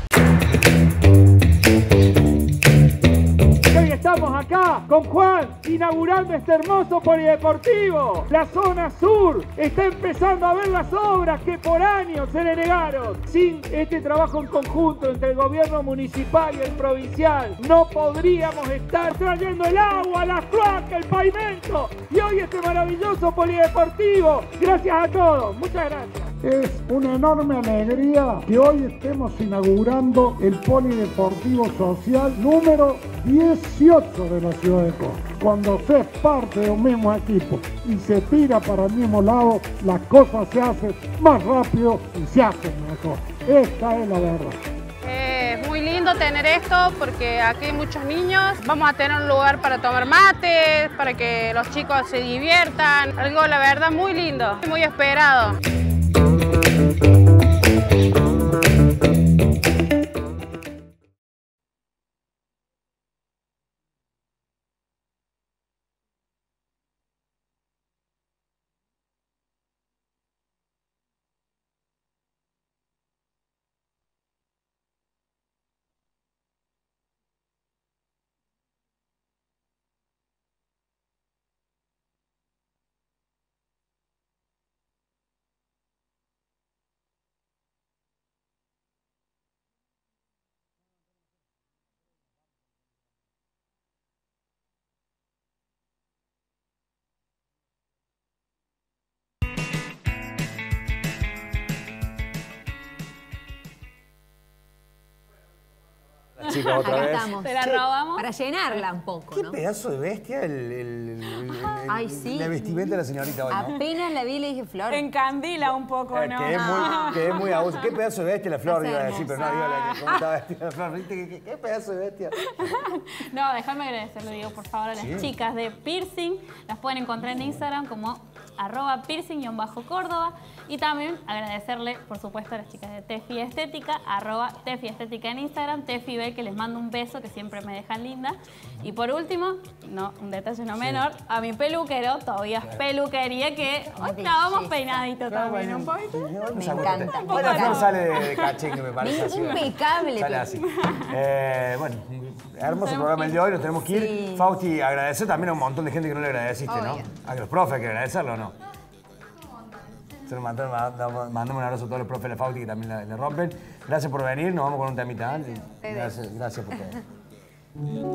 Y hoy estamos acá con Juan, inaugurando este hermoso polideportivo. La zona sur está empezando a ver las obras que por años se le negaron. Sin este trabajo en conjunto entre el gobierno municipal y el provincial, no podríamos estar trayendo el agua, las cloacas, el pavimento y hoy este maravilloso polideportivo. Gracias a todos. Muchas gracias. Es una enorme alegría que hoy estemos inaugurando el Polideportivo Social número dieciocho de la ciudad de Córdoba. Cuando se es parte de un mismo equipo y se tira para el mismo lado, las cosas se hacen más rápido y se hacen mejor. Esta es la verdad. Eh, Es muy lindo tener esto porque aquí hay muchos niños. Vamos a tener un lugar para tomar mates, para que los chicos se diviertan. Algo, la verdad, muy lindo, muy esperado. La chica otra Acá vez. estamos. Te la Che, robamos. Para llenarla un poco, Qué ¿no? pedazo de bestia el, el- el- el- Ay, sí. la vestimenta de la señorita hoy, ¿no? Apenas la vi y le dije, Flor. Encandila un poco, Eh, ¿no? que es muy, que es muy abuso. Qué pedazo de bestia la Flor, Estás iba a decir, pero no, hermosa. digo la que cómo estaba vestida la Flor. ¿Viste? ¿Qué, qué, qué pedazo de bestia? No, déjame agradecerle, digo, por favor, a las Sí. chicas de Piercing. Las pueden encontrar en Instagram como arroba piercing-córdoba. Y también agradecerle, por supuesto, a las chicas de Tefi Estética, arroba Tefi Estética en Instagram, Tefi B, que les mando un beso, que siempre me dejan linda. Y por último, no, un detalle no menor, a mi peluquero, Tobías Peluquería, que hoy estábamos peinaditos también, un poquito. Me encanta. Hoy la Flor sale de, de cachengue, me parece así. Impecable. Sale así. Eh, bueno, hermoso programa el de hoy, nos tenemos que ir. Sí. Fausti, agradecer también a un montón de gente que no le agradeciste, ¿no? Obvio. A los profes, hay que agradecerlo, ¿o no? Se nos mandaron, mandamos, mandamos un abrazo a todos los profes de la Fausti que también la- le rompen. Gracias por venir, nos vamos con un temita antes. Gracias, gracias por todo.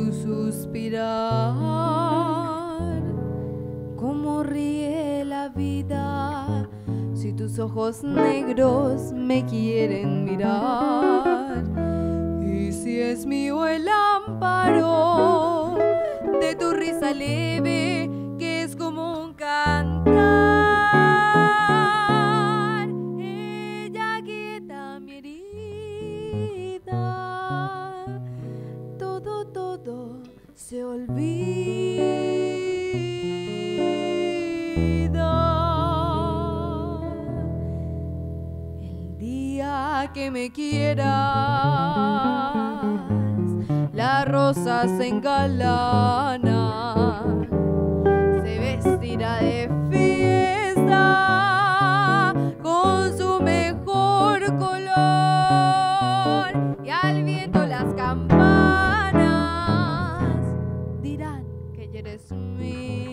tu suspirar, cómo ríe la vida si tus ojos negros me quieren mirar. Y si es mío el amparo de tu risa leve, que es como un cantar, ella quieta mi herida, todo, todo se olvida. El día que me quieras, la rosa se engalana, se vestirá de fiesta con su mejor color, y al viento las campanas dirán que ya eres mía.